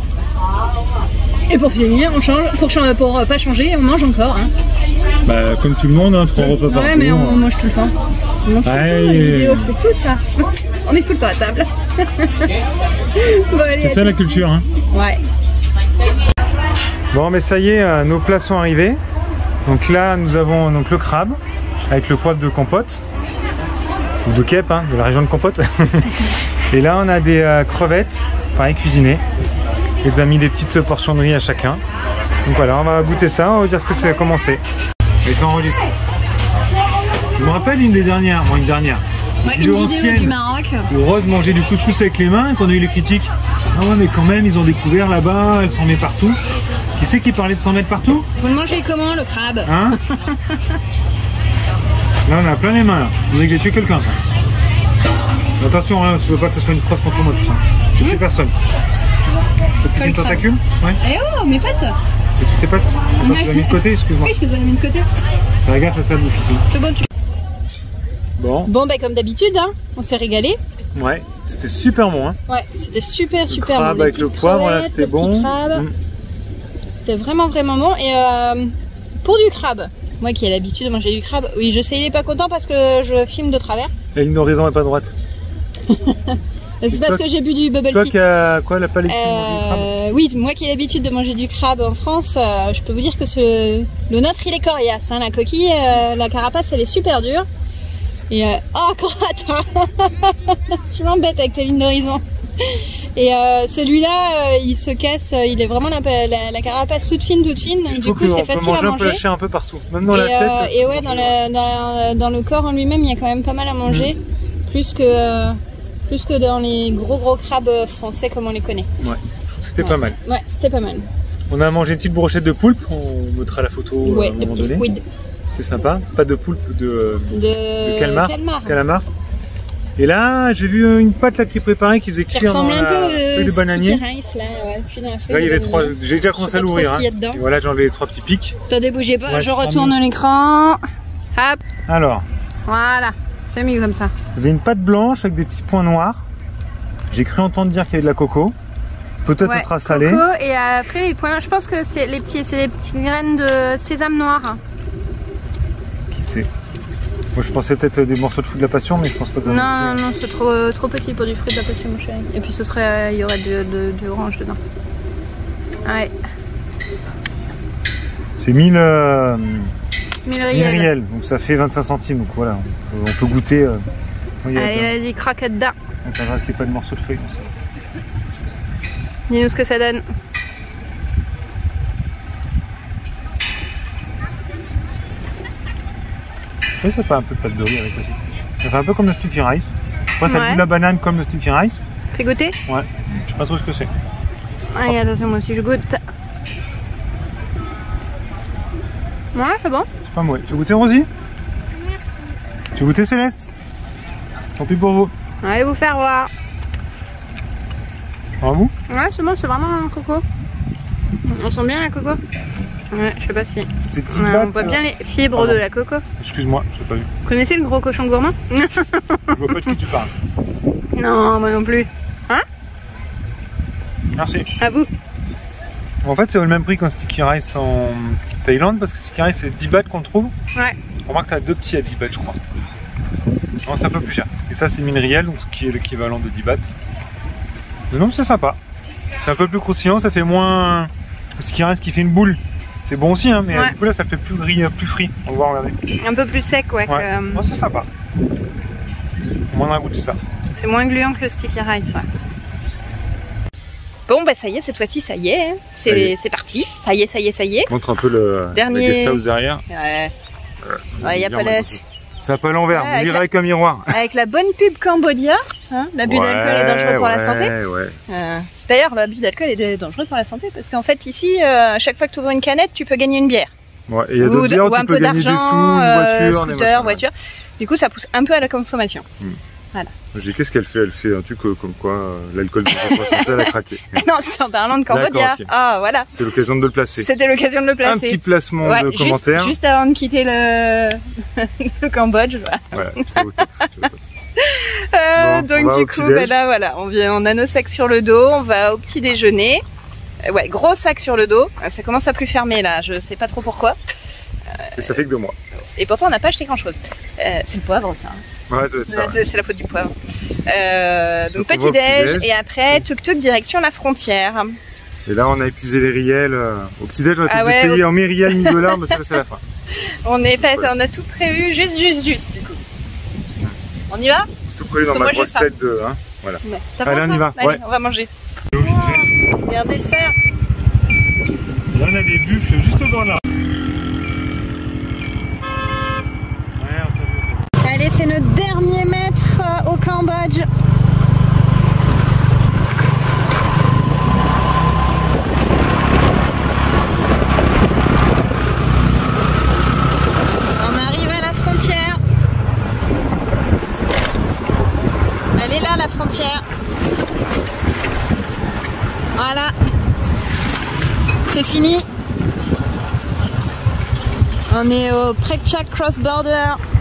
Et pour finir, on change. Pour, chan- pour euh, pas changer, on mange encore. Hein. Bah, comme tout le monde, hein, trois repas par Ouais, jour. mais on, on mange tout le temps. On mange tout le temps Ouais, dans les et- vidéos, c'est fou ça. On est tout le temps à table. Bon, allez, C'est à ça tout la de culture, suite. hein. Ouais. Bon, mais ça y est, euh, nos plats sont arrivés. Donc là, nous avons donc le crabe avec le poivre de Compote, ou de Kep, hein, de la région de Compote. Et là, on a des euh, crevettes, pareil, cuisinées. Et vous a mis des petites portions de riz à chacun. Donc voilà, on va goûter ça, on va vous dire ce que c'est, comment c'est. Et fait enregistrer. Je me rappelle une des dernières, bon une dernière, Ouais, vidéo une vidéo ancienne. du Maroc. où Rose mangeait du couscous avec les mains et qu'on a eu les critiques. Ah ouais, mais quand même, ils ont découvert là-bas, elle s'en met partout. Qui c'est qui parlait de s'en mettre partout? Vous le mangez comment le crabe? Hein? Là, on a plein les mains. Là. Vous voulez que j'ai tué quelqu'un? Mais attention, hein, je veux pas que ce soit une preuve contre moi tout ça. Je tue personne. Je peux te piquer une crabe. tentacule? Ouais. Eh oh, mes potes! C'est toutes tes pattes? Ça, tu l'as mis de côté, excuse-moi. Oui, je les ai mis de côté. Fais gaffe à ça, bouffe ici. C'est bon, tu... Bon, Bon, bah, comme d'habitude, hein, on s'est régalé. ouais, c'était super bon. Hein. Ouais, c'était super, Le super crabe bon. Les avec le petites poivre, là, crevettes, c'était le petit bon. crabe. Mm. C'était vraiment, vraiment bon. Et euh, pour du crabe, moi qui ai l'habitude de manger du crabe, oui, je sais, il est pas content parce que je filme de travers. La ligne d'horizon est pas droite. C'est parce que j'ai bu du bubble Toi tea. qui as quoi, la pas l'habitude de manger du crabe? Euh, oui, moi qui ai l'habitude de manger du crabe en France, euh, je peux vous dire que ce, le nôtre il est coriace. Hein, la coquille, euh, la carapace elle est super dure. Et euh, oh crotte, tu m'embêtes avec ta ligne d'horizon. Et euh, celui-là, euh, il se casse, euh, il est vraiment la, la, la carapace toute fine, toute fine. Je du trouve coup, c'est qu'on peut facile à manger un peu la manger. chair un peu partout, même dans et, la tête. euh, et ouais, dans, la, dans, la, dans le corps en lui-même, il y a quand même pas mal à manger, mmh. plus que euh, plus que dans les gros gros crabes français comme on les connaît. Ouais, je trouve que c'était ouais. pas mal. Ouais, c'était pas mal. On a mangé une petite brochette de poulpe, on mettra la photo ouais, à un moment de donné. squid. C'était sympa, pas de poulpe, de, de... de calmar. calmar. calamar. Et là, j'ai vu une pâte là qui est préparée, qui faisait cuire dans la feuille de bananier. Rice, là, ouais, puis dans la feuille Là, il y de avait trois. bananier. J'ai déjà commencé à l'ouvrir. Hein. Et voilà, j'ai enlevé les trois petits pics. Attendez, bougez pas, Ouais, je retourne mis... l'écran. Hop. Alors. Voilà, c'est mieux comme ça. Vous avez une pâte blanche avec des petits points noirs. J'ai cru entendre dire qu'il y avait de la coco. Peut-être ouais, ce sera salé. Coco, et après les points, je pense que c'est les petits, c'est les petites graines de sésame noir. Qui sait? Moi je pensais peut-être des morceaux de fruits de la passion, mais je pense pas que ça. Non, non, non, c'est trop, trop petit pour du fruit de la passion, mon chéri. Et puis ce serait, il y aurait de, de, de orange dedans. Ouais. C'est mille, euh, mille riels. riels, donc ça fait vingt-cinq centimes. Donc voilà, on peut, on peut goûter. Euh, allez, vas-y, croque dedans. Attends, qu'il n'y ait pas de morceaux de feuilles. Dis-nous ce que ça donne. Oui, ça fait un peu de pâte de riz avec aussi. Ça fait un peu comme le sticky rice. Après, ça ouais. goûte la banane comme le sticky rice. Fais goûter? Ouais, je sais pas trop ce que c'est. Allez, attention, moi aussi je goûte. Ouais, c'est bon. C'est pas moi. Tu veux goûter, Rosie? Merci. Tu veux goûter, Céleste? Tant pis pour vous. Allez vous faire voir. Bravo. Ouais, c'est bon, c'est vraiment un coco. On sent bien la coco? Ouais, je sais pas si. Ouais, on voit bien les fibres Pardon. de la coco. Excuse-moi, j'ai pas vu. Vous connaissez le gros cochon gourmand? Je vois pas de qui tu parles. Non, moi non plus. Hein? Merci. À vous. En fait, c'est au même prix qu'un sticky rice en Thaïlande parce que sticky rice c'est dix bahts qu'on trouve. Ouais. On remarque que tu as deux petits à dix bahts, je crois. Non, c'est un peu plus cher. Et ça, c'est mille riels, donc ce qui est l'équivalent de dix bahts. Mais non, c'est sympa. C'est un peu plus croustillant, ça fait moins. Le sticky rice qui fait une boule. C'est bon aussi, hein, mais ouais. Du coup là, ça fait plus gris, plus frit. On va voir, regardez. Un peu plus sec, ouais. ouais. Que... Non, c'est sympa. On en a goûté ça. C'est moins gluant que le sticky rice, ouais. Bon, bah ça y est, cette fois-ci, ça y est. Hein. C'est parti. Ça y est, ça y est, ça y est. Montre un peu le, Dernier... le guest house derrière. Ouais. Il ouais, n'y a pas la... C'est un peu à l'envers, ouais, on dirait la... avec un miroir. Avec la bonne pub Cambodia, hein, l'abus ouais, d'alcool est dangereux pour ouais, la santé. Ouais. Euh, D'ailleurs, l'abus d'alcool est dangereux pour la santé parce qu'en fait, ici, euh, à chaque fois que tu ouvres une canette, tu peux gagner une bière. Ouais, et il y a d'autres bières où tu peux gagner des sous, une voiture, euh, scooter, voiture. Du coup, ça pousse un peu à la consommation. Hmm. Voilà. Je dis, qu'est-ce qu'elle fait? Elle fait un truc comme quoi euh, l'alcool de sa santé, elle a craqué. Non, c'était en parlant de Cambodia. Okay. Ah, voilà. C'était l'occasion de le placer. C'était l'occasion de le placer. Un petit placement ouais, de juste, commentaire. Juste avant de quitter le, le Cambodge. Voilà. Ouais, c'est au top. Au top. Euh, bon, donc du coup, bah là, voilà, on, vient, on a nos sacs sur le dos, on va au petit déjeuner. Euh, ouais, gros sac sur le dos. Ça commence à plus fermer là, je sais pas trop pourquoi. Euh, Et ça fait que deux mois. Et pourtant, on n'a pas acheté grand chose. Euh, c'est le poivre, ça. Ouais, ça ça, ouais. C'est la faute du poivre. Euh, donc, donc petit déj, petit et après, tuk-tuk direction la frontière. Et là, on a épuisé les riels. Au petit déj, on a tout ah ouais, payé au... en mille riels, mille dollars, mais ça, c'est la fin. On, est pas, ouais. on a tout prévu, juste, juste, juste, du coup. On y va? J'ai tout prévu dans ma grosse tête de. Hein, voilà. Ouais. Allez, on y va. Allez, ouais. on va manger. Wow. Il y a un dessert. Là, on a des buffles juste au bord là. Allez, c'est notre dernier mètre au Cambodge. On arrive à la frontière. Elle est là, la frontière. Voilà. C'est fini. On est au Prekchak Cross Border.